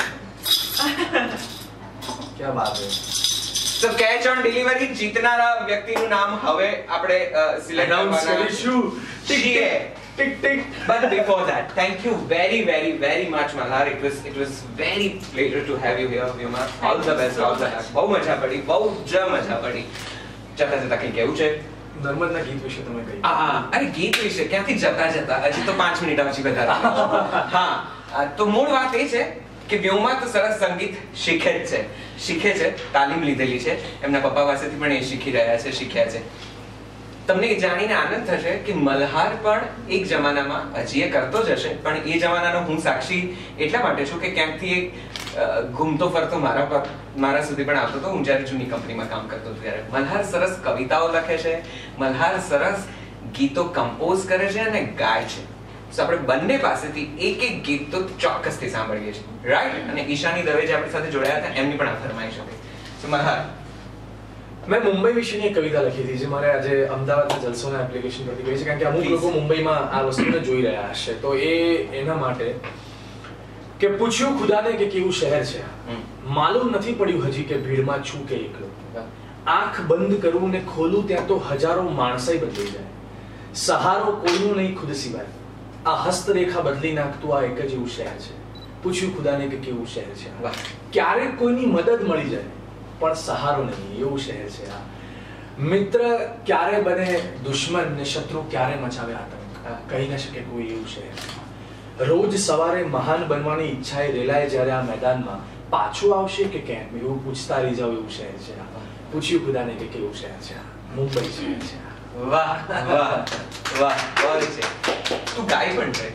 क्या बात है. તો કેશ ઓન ડિલિવરી જીતનારા વ્યક્તિનું નામ હવે આપણે સિલેક્ટ Announce કરવાના કરીશું. છીએ. Tick tick. But before that, thank you very much, Malhar. It was very pleasure to have you here, Vyoma. All the best, all the best. બહુ મજા પડી, બહુ જ મજા પડી. જતા કઈ કેવું છે? નર્મદના ગીત વિશે તમે કહી. અરે ગીત વિશે ક્યાંથી જતા હજી તો 5 મિનિટ પછી વધારે. હા, તો મૂળ વાત એ છે કે વ્યોમા તો સરસ સંગીત શીખે છે, તાલીમ લીધેલી છે, એમના પપ્પા પાસેથી પણ એ શીખ્યા છે. તમને એ જાણીને આનંદ થશે કે મલ્હાર પણ એક જમાનામાં હજી એ કરતો જ હશે, પણ એ જમાનાનો હું સાક્ષી એટલા માટે છું કે ક્યાંકથી એક ઘૂમતો ફરતો મારા સુધી પણ આવતો હતો. હું જ્યારે જૂની કંપનીમાં કામ કરતો હતો ત્યારે મલ્હાર સરસ કવિતાઓ લખે છે, મલ્હાર સરસ ગીતો કમ્પોઝ કરે છે અને ગાય છે. સો આપણે બંને પાસેથી એક ગીત તો ચોક્કસથી સાંભળીએ છીએ, રાઈટ? અને ઈશાની દવે જે આપણી સાથે જોડાયા હતા એમની પણ આ ફરમાઈશ હતી. સો મલ્હાર, મેં મુંબઈ વિશેની એક કવિતા લખી હતી જે મારે આજે અમદાવાદના જલસોના એપ્લિકેશન પરથી કહી છે, કારણ કે અમુક લોકો મુંબઈમાં આ વસ્તુને જોઈ રહ્યા હશે. તો એના માટે કે પૂછ્યું ખુદાને કે કેવું શહેર છે, માલુમ નથી પડ્યું હજી કે ભીડમાં છું કે એકલો. આંખ બંધ કરું ને ખોલું ત્યાં તો હજારો માણસાઈ બદલી જાય, સહારો કોઈનું નહીં ખુદ સિવાય, આ હસ્તરેખા બદલી નાખતું આ એક જ એવું શહેર છે. પૂછ્યું ખુદાને કે કેવું શહેર છે, ક્યારેક કોઈની મદદ મળી જાય પણ સહારો નહીં એવું શહેર છે આ. મિત્ર ક્યારે બને દુશ્મન ને શત્રુ ક્યારે મચાવે આતંક, કહી ન શકે કોઈ એવું શહેર. રોજ સવારે મહાન બનવાની ઈચ્છાએ રેલાય જ્યારે આ મેદાનમાં, પાછું આવશે કે કેમ એવું પૂછતા રહી જાવ એવું શહેર છે આ. પૂછ્યું ખુદાને કે કેવું શહેર છે આ, મુંબઈ શહેર છે આ. વાહ વાહ વાહ, બહુ છે. તું ગાય પણ છે.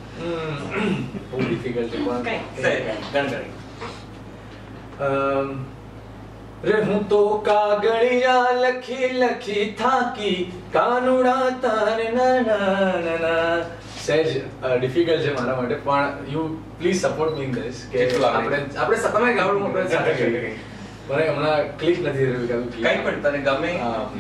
બહુ ડિફિકલ્ટ છે ગણગણી. રે હું તો કાગળિયા લખી લખી થાકી, કાનુડા તાર ના સહેજ ડિફિકલ્ટ છે મારા માટે, પણ you please support me in this કે આપણે તમે ગાવડું આપણે સાથે કરીએ. મને હમણાં ક્લિક નથી રહ્યું કે કઈ પણ તને ગમે.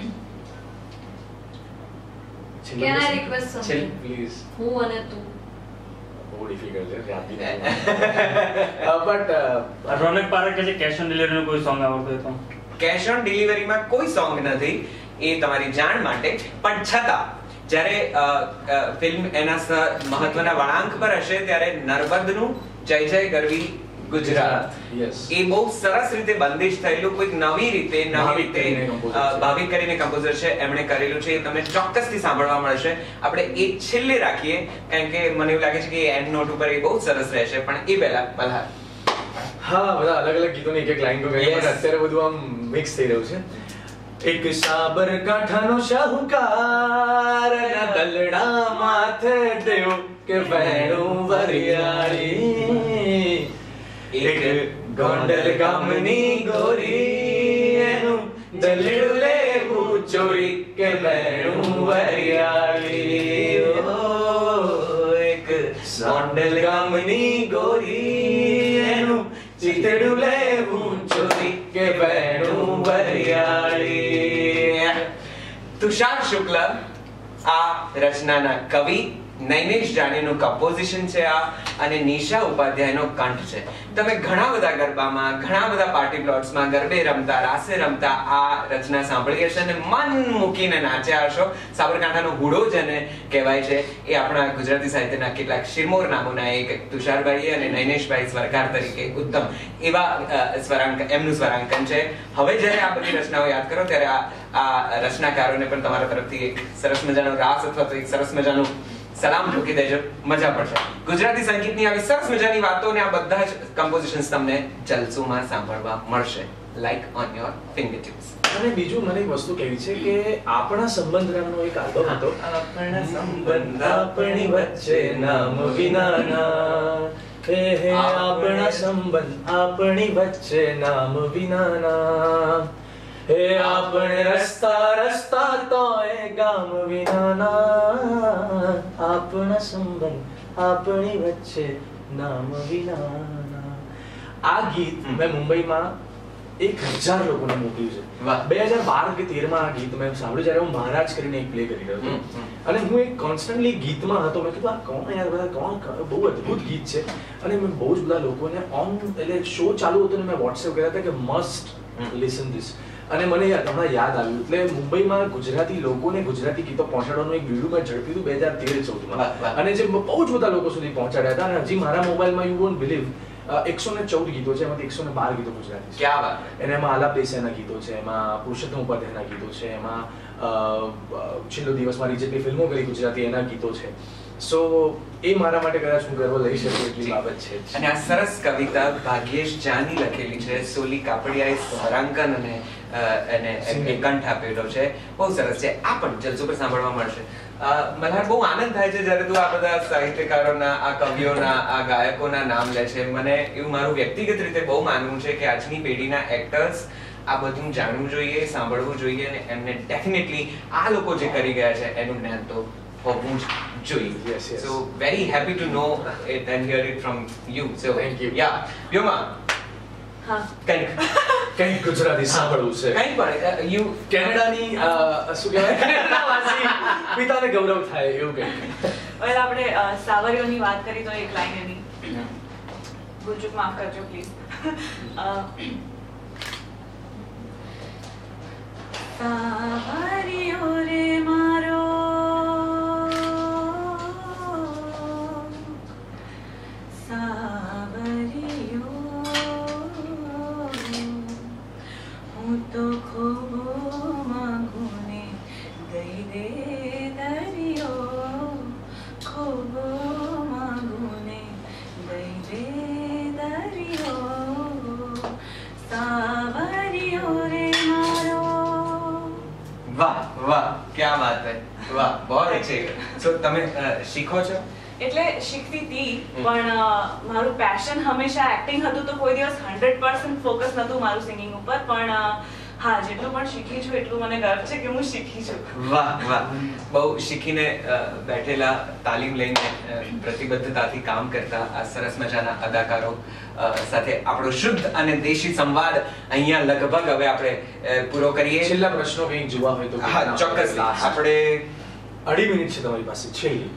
Can I request something? Please. હું અને તું. બહુ ડિફિકલ્ટ છે યાદ બટ રોનક પારેખ કે કેશ ઓન ડિલિવરીનું કોઈ સોંગ આવડતું હોય તો? કેશ ઓન ડિલિવરીમાં કોઈ સોંગ નથી, એ તમારી જાણ માટે. પણ છતાં જ્યારે ફિલ્મ એના મહત્વના વળાંક પર હશે ત્યારે નર્મદનું જય જય ગરવી ગુજરાત એ બહુ સરસ રીતે બંદિશ થયેલું કોઈક નવી રીતે ભાવિક કરીને કમ્પોઝર છે એમણે કરેલું છે, એ તમને ચોક્કસથી સાંભળવા મળશે. આપણે એ છેલ્લે રાખીએ કારણ કે મને એવું લાગે છે કે એન્ડ નોટ ઉપર એ બહુ સરસ રહેશે, પણ એ પહેલા મલ્હાર. હા, બધા અલગ અલગ ગીતોની એક એક લાઈન તો ગઈ, પણ અત્યારે બધું આમ મિક્સ થઈ રહ્યું છે. એક સાબરકાંઠાનો શાહુકાર દલડા માથે દેવ કે વેણું વરિયાળી, એક ગોંડલ ગામની ગોરી એનું દલડું લેવું ચોરી કે વેણું વરિયાળી, એક ગોંડલ ગામની ગોરી એનું ચિતડું લેવું ચોરી કે વેણું વરિયાળી. તુષાર શુક્લ આ રચનાના કવિ, નૈનેશ જાનીનું કમ્પોઝિશન છે આ, અને નિશા ઉપાધ્યાયનો કંઠ છે. તમે ઘણા બધા ગરબામાં, ઘણા બધા પાર્ટી પ્લોટ્સમાં ગરબે રમતા, રાસે રમતા આ રચના સાંભળી હશે અને મન મૂકીને નાચ્યા હશો. સાબરકાંઠાનો હુડો જેને કહેવાય છે એ આપણા ગુજરાતી સાહિત્યના કેટલાક શિરમોર નામોના એક તુષારભાઈ અને નૈનેશભાઈ સ્વરકાર તરીકે ઉત્તમ એવા એમનું સ્વરાંકન છે. હવે જ્યારે આ બધી રચનાઓ યાદ કરો ત્યારે આ રચનાકારોને પણ તમારા તરફથી એક સરસ મજાનો રાસ અથવા તો એક સરસ મજાનું સલામ ઠોકી દેજો, મજા પડશે. ગુજરાતી સંગીતની આવી સરસ મજાની વાતો અને આ બધા જ કમ્પોઝિશન્સ તમને જલસુમાં સાંભળવા મળશે, લાઈક ઓન યોર ફિંગરટિપ્સ. અને બીજું મને એક વસ્તુ કહેવી છે કે આપણા સંબંધ નામનો એક આલ્બમ હતો. આપણા સંબંધ આપણી વચ્ચે નામ વિનાના, હે હે આપણા સંબંધ આપણી વચ્ચે નામ વિનાના, હે આપણે રસ્તા રસ્તા તોય ગામ વિનાના, આપણા સંબંધ આપણી વચ્ચે નામ વિનાના. આ ગીત મેં મુંબઈમાં 1000 લોકોને મોકલ્યું છે. 2012 કે 13 માં આ ગીત મેં સાંભળ્યું જ્યારે હું મહારાજ કરીને એક પ્લે કરી રહ્યો હતો, અને હું એક કોન્સ્ટન્ટલી ગીતમાં હતો. મેં કીધું આ કોણ યાર, બધા કોણ, બહુ અદ્ભુત ગીત છે. અને મેં બહુ જ બધા લોકોને ઓન એટલે શો ચાલુ હતો ને મેં વોટ્સએપ કર્યા હતા કે મસ્ટ લિસન ધીસ. અને મને હમણાં યાદ આવ્યું, એટલે મુંબઈમાં ગુજરાતી લોકોને ગુજરાતી ગીતો પહોંચાડવાનું એક બીડું મેં ઝડપ્યું હતું 2013-14 અને જે બહુ જ બધા લોકો સુધી પહોંચાડ્યા હતા. અને હજી મારા મોબાઈલમાં યુ વોન્ટ બિલીવ 114 ગીતો છે, એમાંથી 112 ગીતો ગુજરાતી છે. ક્યાં વાત. અને એમાં આલાપ દેસાઈના ગીતો છે, એમાં પુરુષોત્તમ ઉપાધ્યાયના ગીતો છે, એમાં છેલ્લો દિવસમાં રીજેટની ફિલ્મો કરી ગુજરાતી એના ગીતો છે. સો એ મારા માટે કદાચ હું ગર્વ લઈ શકું એટલી બાબત છે. અને આ સરસ કવિતા ભાગ્યેશ જાની લખેલી છે, સોલી કાપડિયાએ સ્વરાંકન અને કંઠ આપેલો છે, બહુ સરસ છે. આ પણ જલસો પર સાંભળવા મળશે. મલ્હાર, બહુ આનંદ થાય છે જ્યારે તું આ બધા સાહિત્યકારોના, આ કવિઓના, આ ગાયકોના નામ લે છે. મને એવું મારું વ્યક્તિગત રીતે બહુ માનવું છે કે આજની પેઢીના એક્ટર્સ આ બધું જાણવું જોઈએ, સાંભળવું જોઈએ, અને એમને ડેફિનેટલી આ લોકો જે કરી ગયા છે એનું જ્ઞાન તો હોવું જ જોઈએ. Yes. So very happy to know it and hear it from you. So thank you. Yeah, Vyoma. હા, કંઈક ગુજરાતી સાંભળવું છે. કંઈ પણ you કેનેડાની શું કહેવાય, કેનેડાવાસી પિતાને ગૌરવ થાય એવું કંઈક. હવે આપણે સાવરીઓની વાત કરી તો એક લાઈન એની ભૂલચૂક માફ કરજો પ્લીઝ. સાવરીઓ રે મારો સાવરીઓ, હું તો ખૂબ માંગુ ને દઈ દે દરિયો, ખૂબ માંગુ ને દઈ દે દરિયો, સાવરીઓ રે મારો. વાહ વાહ, ક્યા વાત હે, વાહ, બહુ अच्छे. So તમે શીખો છો? એટલે શીખતી હતી, પણ મારું પેશન હંમેશા એક્ટિંગ હતું, તો કોઈ દિવસ 100% ફોકસ નતું મારું સિંગિંગ ઉપર. પણ હા, જેટલું પણ શીખી છું એટલું મને ગર્વ છે કે હું શીખી છું. વાહ વાહ, બહુ શીખીને બેઠેલા, તાલીમ લઈને પ્રતિબદ્ધતાથી કામ કરતા આ સરસ મજાના અદાકારો સાથે આપણો શુદ્ધ અને દેશી સંવાદ અહીંયા લગભગ હવે આપણે પૂરો કરીએ. છેલ્લા પ્રશ્નો કંઈક જોવા હોય તો હા, ચોક્કસ. આપણે 2.5 મિનિટ છે તમારી પાસે, છેલ્લી.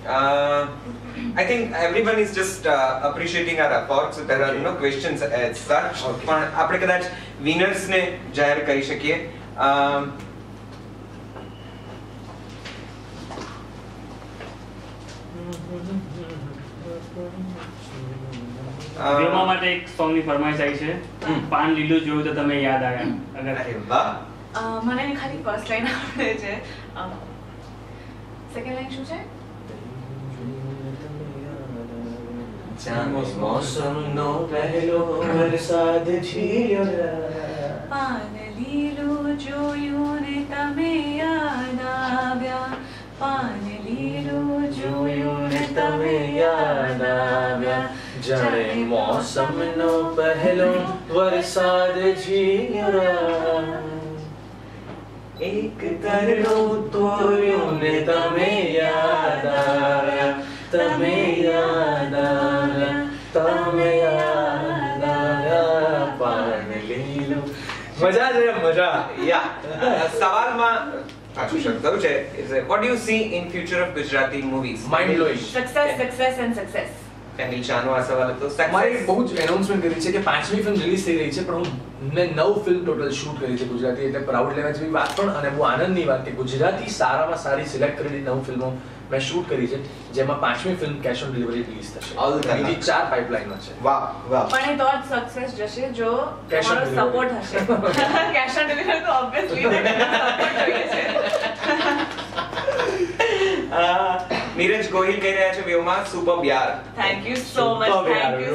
I think everyone is just appreciating our efforts, so there are no questions as such. પણ આપણે કદાચ winners ને જાહેર કરી શકીએ. વ્યોમા માટે એક સોંગ ની ફરમાઈશ આવી છે. પાન લીલું જોયું તો તમે યાદ આવ્યા. અરે વાહ. મને ખાલી ફર્સ્ટ લાઈન આવડે છે. સેકન્ડ લાઈન શું છે? મોસમનો પહેલો વરસાદ ઝીલ્યો, પાન લીલું જોયું ને તમે યાદ આવ્યા, પાન લીલું જોયું ને તમે યાદ આવ્યા, જાણે મોસમનો પહેલો વરસાદ ઝીલ્યો, એક તરણું તોર્યું ને તમે યાદ આવ્યા, તમે યાદ આવ્યા, તમે યાદ આવ્યા, પાન લીલું. મજા છે, મજા. Yeah. સવાલમાં પાછું શબ્દ છે. What do you see in future of Gujarati movies? Mind blowing. Success and success. Family ચાનો આ સવાલ હતો. મારે બહુ જ એનાઉન્સમેન્ટ કરી છે કે 5મી ફિલ્મ રિલીઝ થઈ રહી છે, પણ મેં 9 ફિલ્મ ટોટલ શૂટ કરી છે ગુજરાતી, એટલે પ્રાઉડ લેવા જેવી વાત પણ અને બહુ આનંદની વાત કે ગુજરાતી સારામાં સારી સિલેક્ટ કરેલી 9 ફિલ્મો મેં શૂટ કરી છે, જેમાં 5મી film cash on delivery release થશે. બીજી 4 પાઇપલાઇનમાં છે. વાહ વાહ. પણ એ તો જ સક્સેસ જશે જો Cash on તમારો delivery. સપોર્ટ હશે. કેશ ઓન ડિલિવરી તો ઓબ્વિયસલી સપોર્ટ જોઈએ છે. નીરજ ગોહિલ કહી રહ્યા છે વ્યોમા સુપર યાર. Thank you so much. Thank you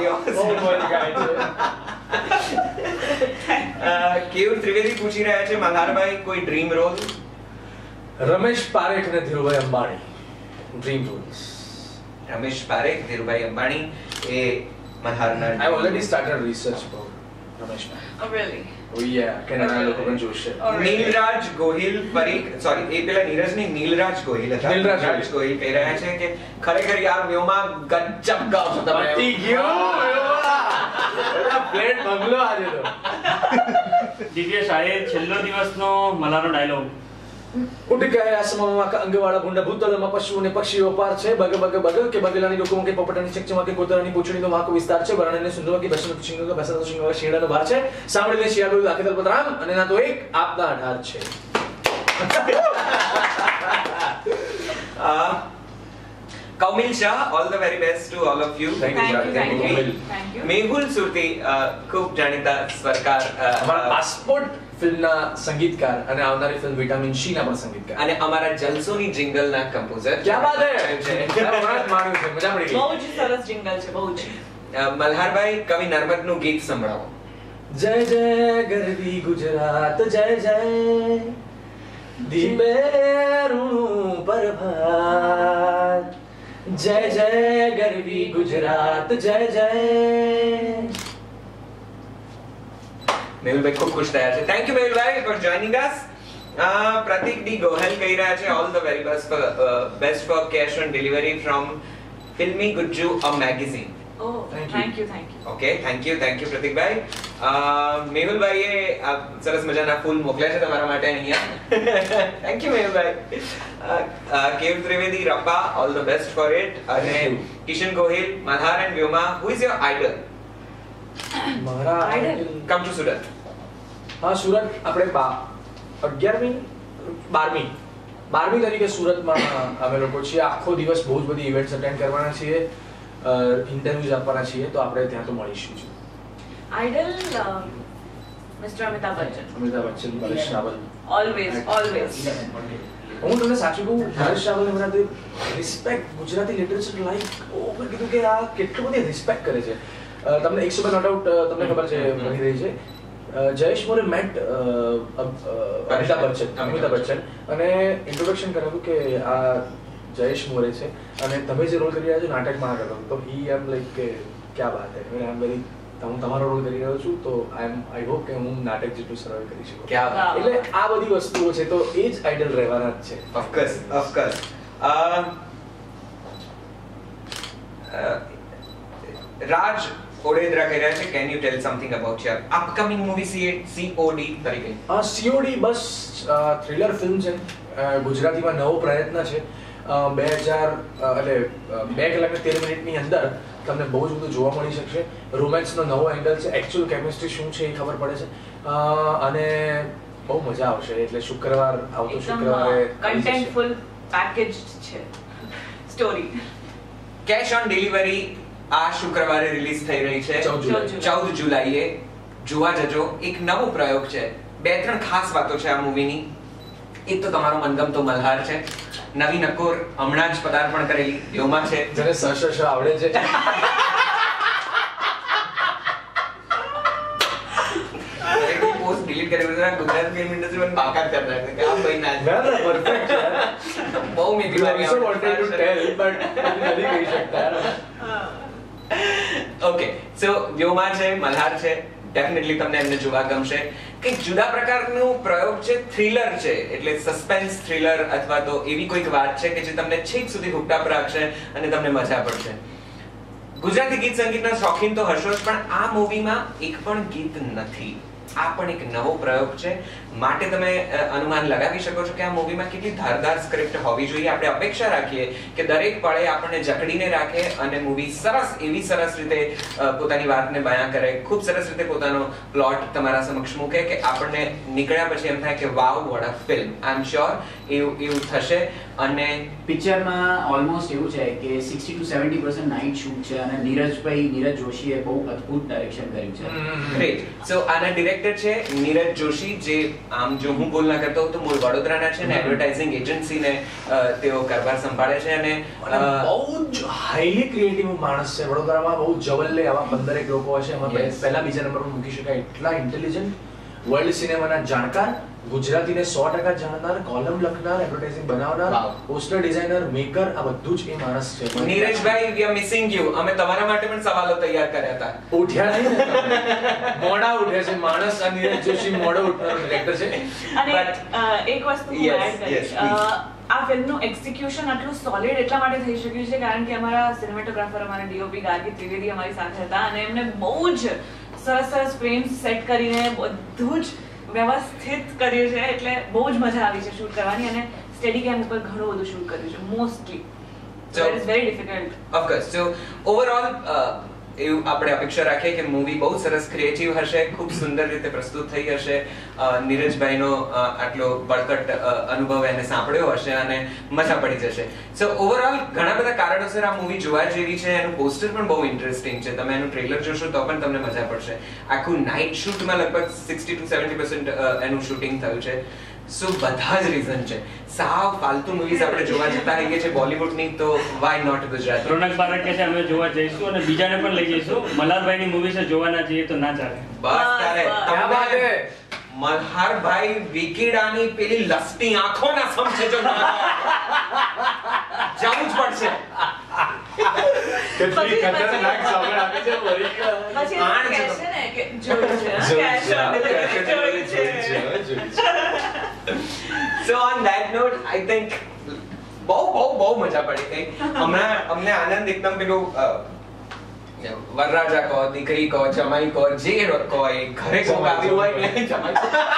Keyur Trivedi પૂછી રહ્યા છે મલ્હારભાઈ કોઈ ડ્રીમ રોલ? રમેશ પારેખ અને ધીરુભાઈ અંબાણી ડ્રીમ રોલ્સ. રમેશ પારેખ, ધીરુભાઈ અંબાણી એ મલ્હારના. I already started research about Ramesh Parekh. Oh really? Oh yeah, કેનેડાના લોકો પણ જોશે. નીલરાજ ગોહિલ પરીખ, સોરી એ પેલા નીરજ ને નીલરાજ ગોહિલ હતા. નીલરાજ ગોહિલ કહી રહ્યા છે કે ખરેખર યાર વ્યોમા ગજબ ગાવ છો તમે. પતી ગયો પ્લેટ બંગલો આજે તો. દિવ્ય શાયર છેલ્લો દિવસનો મલ્હારનો ડાયલોગ. ઉડ ગયા આસમાનમાં અંગવાળા ભૂંડા ભૂતળમાં પશુ અને પક્ષીઓ પાર છે, બગ બગ બગ કે બગલાની ડોકુમાં કે પોપટાની ચકચમાં કે કોતરાની પૂંછડીનો વાંકો વિસ્તાર છે, વરણને સુંદરમાં કે બસનો શિંગો કે બસનો શિંગો શેડાનો ભાર છે, સાંભળીને શિયાળુ લાખે દલપતરામ અને ના તો એક આપના 18 છે. કૌમિલ Shah, all the very best to all of you. Thank you. Thank you. Thank you. Thank you. Mehul સુરતી ખૂબ જાણીતા સ્વરકાર, અમારા પાસપોર્ટ ફિલ્મના સંગીતકાર અને આવનારી ફિલ્મ વિટામિન સી ના પણ સંગીતકાર અને અમારા જલસોની જિંગલના કમ્પોઝર. ક્યા બાત હે. હમણાં જ માણ્યું છે, મજા પડી ગઈ. બહુ જ સરસ જિંગલ છે, બહુ જ. મલ્હારભાઈ કવિ નર્મદનું ગીત સંભળાવો. જય જય ગરવી ગુજરાત, જય જય દીપે ઋણું પ્રભાત, જય જય ગરવી ગુજરાત, જય જય. મેહુલભાઈ ખૂબ ખુશ થયા છે. થેન્ક યુ મેહુલભાઈ for joining us. Pratik D Gohel કહી રહ્યા છે all the very best for cash on delivery from Filmy Gujju a magazine. Oh, thank you. ઓકે, થેન્ક યુ પ્રતીકભાઈ. મેહુલભાઈએ આ સરસ મજાના ફૂલ મોકલ્યા છે તમારા માટે અહીંયા. થેન્ક યુ મેહુલભાઈ. કેયુર ત્રિવેદી રપ્પા, all the best for it. અને Kishan Gohil, Malhar and Vyoma, who is your idol? મારા Idol. Come to Surat. હા, સુરત આપણે 11મી 12મી તારીખે સુરતમાં અમે લોકો છીએ. આખો દિવસ બહુ જ બધી ઇવેન્ટ્સ અટેન્ડ કરવાના છીએ, ઇન્ટરવ્યુઝ આપવાના છીએ, તો આપણે ત્યાં તો મળીશું. Idol, Mr. Amitabh Bachchan. Amitabh Bachchan, Paresh Raval. Always. હું તમને સાચું કહું, પરેશ રાવલને મને રિસ્પેક્ટ ગુજરાતી લિટરેચર લાઈક મેં કીધું કે આ કેટલું બધી રિસ્પેક્ટ કરે છે. તમને 100 નોટ આઉટ તમને ખબર છે બની રહી છે. જયેશ મોરે મેટ અમિતાભ બચ્ચન અને ઇન્ટ્રોડક્શન કરેલું કે આ જયેશ મોરે છે અને તમે જે રોલ કરી રહ્યા છો નાટકમાં આગળ, તો હી એમ લાઈક કે ક્યા બાત હે, આઈ એમ વેરી, હું તમારો રોલ કરી રહ્યો છું તો આઈ હોપ કે હું નાટક જેટલું સર્વાઈવ કરી શકું. ક્યા બાત. એટલે આ બધી વસ્તુઓ છે, તો એ જ આઈડલ રહેવાના જ છે. ઓફકોર્સ. રાજ ઓડેદરા કહી રહ્યા છે can you tell something about your upcoming movie COD તરીકે? COD બસ થ્રિલર ફિલ્મ છે, ગુજરાતીમાં નવો પ્રયત્ન છે. 2 કલાક ને 13 મિનિટની અંદર તમને બહુ જ બધું જોવા મળી શકશે. રોમેન્સનો નવો એંગલ છે, એકચ્યુઅલ કેમિસ્ટ્રી શું છે એ ખબર પડે છે, અને બહુ મજા આવશે. એટલે શુક્રવાર આવતો શુક્રવારે કન્ટેન્ટફુલ પેકેજ છે સ્ટોરી. કેશ ઓન ડિલિવરી આ શુક્રવારે રિલીઝ થઈ રહી છે 14 જુલાઈએ. જોવા જજો. એક નવો પ્રયોગ છે. 2-3 ખાસ વાતો છે આ મૂવીની. એક તો તમારો મનગમતો મલ્હાર છે, નવી નકોર હમણાં જ પદાર્પણ કરેલી વ્યોમા છે, જેને સ આવડે છે. પોસ્ટ ડિલીટ કરી દીધો. ગુજરાત ફિલ્મ ઇન્ડસ્ટ્રી પર બાકાત કરતા હતા કે આ ભાઈ ના પરફેક્ટ છે. બહુ મીઠી લાગી. I wanted to tell but નથી કહી શકતા. ઓકે, સો વ્યોમા છે, મલ્હાર છે, ડેફિનેટલી તમને એમને જોવા ગમશે. કંઈક જુદા પ્રકારનું પ્રયોગ છે, થ્રિલર છે, એટલે સસ્પેન્સ થ્રિલર અથવા તો એવી કોઈક વાત છે કે જે તમને છેક સુધી હુકતા પર રાખશે અને તમને મજા પડશે. ગુજરાતી ગીત સંગીતના શોખીન તો હશો જ, પણ આ મૂવીમાં એક પણ ગીત નથી. આ પણ એક નવો પ્રયોગ છે, માટે તમે અનુમાન લગાવી શકો છો કે આ મૂવીમાં કેટલી ધારદાર સ્ક્રિપ્ટ હોવી જોઈએ. આપણે અપેક્ષા રાખીએ કે દરેક પળે આપણને જકડીને રાખે અને મૂવી એવી સરસ રીતે પોતાની વાતને બયાન કરે, ખૂબ સરસ રીતે પોતાનો પ્લોટ તમારા સમક્ષ મૂકે કે આપણને નીકળ્યા પછી એમ થાય કે wow what a film. I am sure એવું થશે. અને પિક્ચરમાં ઓલમોસ્ટ એવું છે કે 60 to 70% નાઇટ શૂટ છે અને નીરજ જોશીએ બહુ અદ્ભુત ડાયરેક્શન કર્યું છે. ગ્રેટ. સો આના ડિરેક્ટર છે નીરજ જોશી, જે આમ જો હું ભૂલ ના કરતો તો મૂળ વડોદરાના છે ને એડવર્ટાઇઝિંગ એજન્સીને તેઓ કારભાર સંભાળે છે અને બહુ જ હાઈલી ક્રિએટિવ માણસ છે. વડોદરામાં બહુ જવલ્લે આવા 15 લોકો હશે, એમાં પહેલા બીજા નંબર પર મૂકી શકાય એટલા ઇન્ટેલિજન્ટ, વર્લ્ડ સિનેમાના જાણકાર, ગુજરાતીને 100% જાણનાર, કોલમ લખનાર, એડવર્ટાઇઝિંગ બનાવનાર, પોસ્ટર ડિઝાઇનર, મેકર, આ બધું જ એ માણસ છે. નીરજભાઈ, વી આર મિસિંગ યુ. અમે તમારા માટે પણ સવાલો તૈયાર કર્યા હતા. ઉઠ્યા નહીં ને? મોડા ઉઠે છે માણસ. આ નીરજ જોશી મોડો ઉઠનારો ડિરેક્ટર છે. અને એક વસ્તુ હું એડ કરીશ. આ ફિલ્મનું એક્ઝિક્યુશન આટલું સોલિડ એટલા માટે થઈ શક્યું છે કારણ કે અમારા સિનેમેટોગ્રાફર, અમારા ડીઓપી ગાર્ગી ત્રિવેદી અમારી સાથે હતા અને એમને બહુ જ સરસ ફ્રેમ્સ સેટ કરીને બધું જ વ્યવસ્થિત કર્યું છે. એટલે બહુ જ મજા આવી છે શૂટ કરવાની અને સ્ટેડી કેમ ઉપર ઘણું બધું શૂટ કર્યું છે mostly. So it is very difficult. Of course. So overall એવું આપણે અપેક્ષા રાખીએ કે મૂવી બહુ સરસ ક્રિએટિવ હશે, ખૂબ સુંદર રીતે પ્રસ્તુત થઈ હશે. નીરજભાઈનો આટલો બળકટ અનુભવ એને સાંભળ્યો હશે અને મજા પડી જશે. સો ઓવરઓલ ઘણા બધા કારણોસર આ મૂવી જોવા જેવી છે. એનું પોસ્ટર પણ બહુ ઇન્ટરેસ્ટિંગ છે. તમે એનું ટ્રેલર જોશો તો પણ તમને મજા પડશે. આખું નાઇટ શૂટમાં લગભગ 60 to 70% એનું શૂટિંગ થયું છે. સો બધા જ રીઝન છે. સાવ ફાલતુ મૂવીઝ આપણે જોવા જતા રહીએ છીએ બોલિવૂડની, તો વાય નોટ ગુજરાતી. રોનક બારક કે છે અમે જોવા જઈશું અને બીજાને પણ લઈ જઈશું. મલ્હારભાઈની મૂવી છે, જોવા ના જઈએ તો ના ચાલે. બસ તારે મલ્હારભાઈ વિકીડાની પેલી લસતી આંખો ના સમજે જો ના જવું જ પડશે. કેટલી ખતરનાક સામે આપી છે વરી. પછી એમ કહે છે ને કે જોયું છે, cash on delivery જોયું છે. So on that note, I think બહુ મજા પડી ગઈ. હમણાં અમને આનંદ એકદમ પેલું વરરાજા કહો, દીકરી કહો, જમાઈ કહો, જે કહો, એ ઘરે કોક આવ્યું હોય ને જમાઈ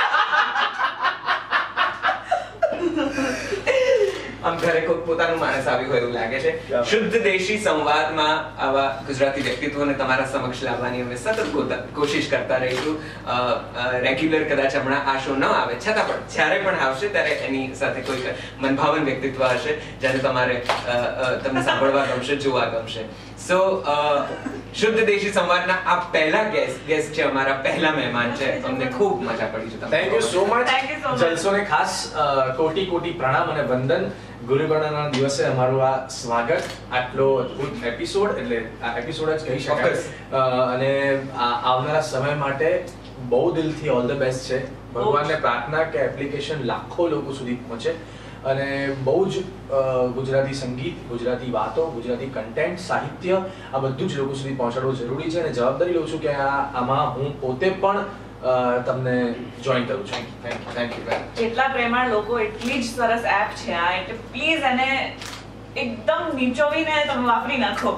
આમ ઘરે કોઈ પોતાનું માણસ આવ્યું હોય એવું લાગે છે. શુદ્ધ દેશી સંવાદમાં આવા ગુજરાતી વ્યક્તિત્વોને તમારા સમક્ષ લાવવાની અમે સતત કોશિશ કરતા રહીશું. રેગ્યુલર કદાચ હમણાં આ શો ન આવે છતાં પણ જ્યારે પણ આવશે ત્યારે એની સાથે કોઈ મનભાવન વ્યક્તિત્વ હશે જેને તમને સાંભળવા ગમશે, જોવા ગમશે. સો શુદ્ધ દેશી સંવાદના આ પહેલા ગેસ્ટ છે, અમારા પહેલા મહેમાન છે. અમને ખૂબ મજા પડી છે. Thank you so much. જલસોને ખાસ કોટી પ્રણામ અને વંદન. ગુરુગણના દિવસે અમારું આ સ્વાગત, આટલો અદ્ભુત એપિસોડ, એટલે આ એપિસોડ જ કહી શકાય. અને આવનારા સમય માટે બહુ દિલથી ઓલ ધ બેસ્ટ છે. ભગવાનને પ્રાર્થના કે એપ્લિકેશન લાખો લોકો સુધી પહોંચે અને બહુ જ ગુજરાતી સંગીત, ગુજરાતી વાતો, ગુજરાતી કન્ટેન્ટ, સાહિત્ય આ બધું જ લોકો સુધી પહોંચાડવું જરૂરી છે. અને જવાબદારી લઉં છું કે આમાં હું પોતે પણ તમને જોઈન કરું છું. Thank you. જેટલા પ્રેમાળ લોકો એટલી જ સરસ એપ છે આ, એટલે પ્લીઝ એને એકદમ નીચોવીને તમે વાપરી નાખો.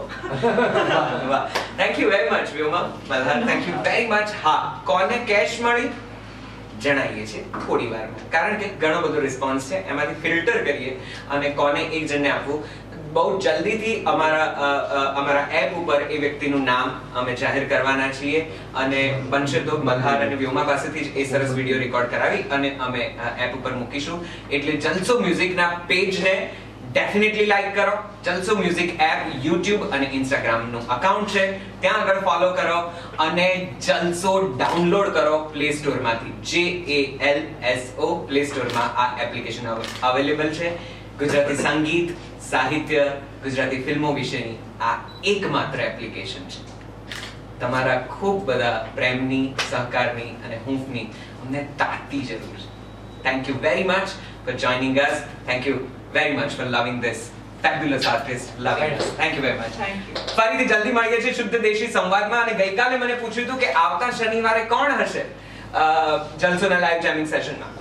Thank you very much Vyoma, Malhar. Thank you very much. હા, કોને કેશ મળી? જણાવીએ છીએ થોડી વારમાં, કારણ કે ઘણો બધો રિસ્પોન્સ છે, એમાંથી ફિલ્ટર કરીએ અને કોને એક જણને આપવું. બહુ જલ્દીથી અમારા એપ ઉપર એ વ્યક્તિનું નામ અમે જાહેર કરવાના છીએ અને બનશે તો મલ્હાર અને વ્યોમા પાસેથી જ એ સરસ વિડીયો રેકોર્ડ કરાવી અને અમે એપ ઉપર મૂકીશું. એટલે જલસો મ્યુઝિકના પેજને ડેફિનેટલી લાઈક કરો. જલસો મ્યુઝિક એપ YouTube અને Instagram નું અકાઉન્ટ છે, ત્યાં આગળ ફોલો કરો અને જલસો ડાઉનલોડ કરો પ્લે સ્ટોર માંથી. JALSO પ્લે સ્ટોરમાં આ એપ્લિકેશન અવેલેબલ છે. ગુજરાતી સંગીત, સાહિત્ય, ગુજરાતી ફિલ્મો વિશેની આ એકમાત્ર એપ્લિકેશન છે. તમારા ખૂબ બધા પ્રેમની, સહકારની અને હૂંફની અમને તાતી જરૂર છે. Thank you very much for joining us. Thank you very much for loving this fabulous artist. Love it. Thank you very much. Thank you. ફરીથી જલ્દી મળીએ છીએ શુદ્ધ દેશી સંવાદમાં. અને ગઈકાલે મને પૂછ્યું હતું કે આવતા શનિવારે કોણ હશે જલસોના લાઈવ જેમિંગ સેશનમાં.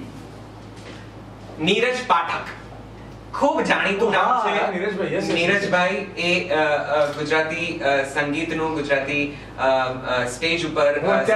નીરજ પાઠક, ખૂબ જાણીતું નામ છે. નીરજભાઈ, yes, yes, નીરજભાઈ એ ગુજરાતી સંગીતનું, ગુજરાતી સ્ટેજ ઉપર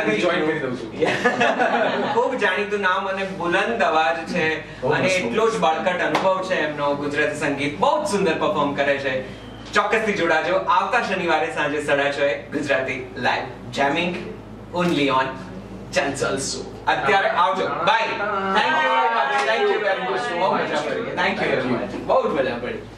ખૂબ જાણીતું નામ અને બુલંદ અવાજ છે અને એટલો જ બળકટ અનુભવ છે એમનો. ગુજરાતી સંગીત બહુ જ સુંદર પરફોર્મ કરે છે. ચોક્કસથી જોડાજો આવતા શનિવારે સાંજે 6:30 Gujarati live jamming only on Jalso. અત્યારે આવજો. Bye. Thank you very much. બહુ મજા પડી. Thank you very much. બહુ જ મજા પડી.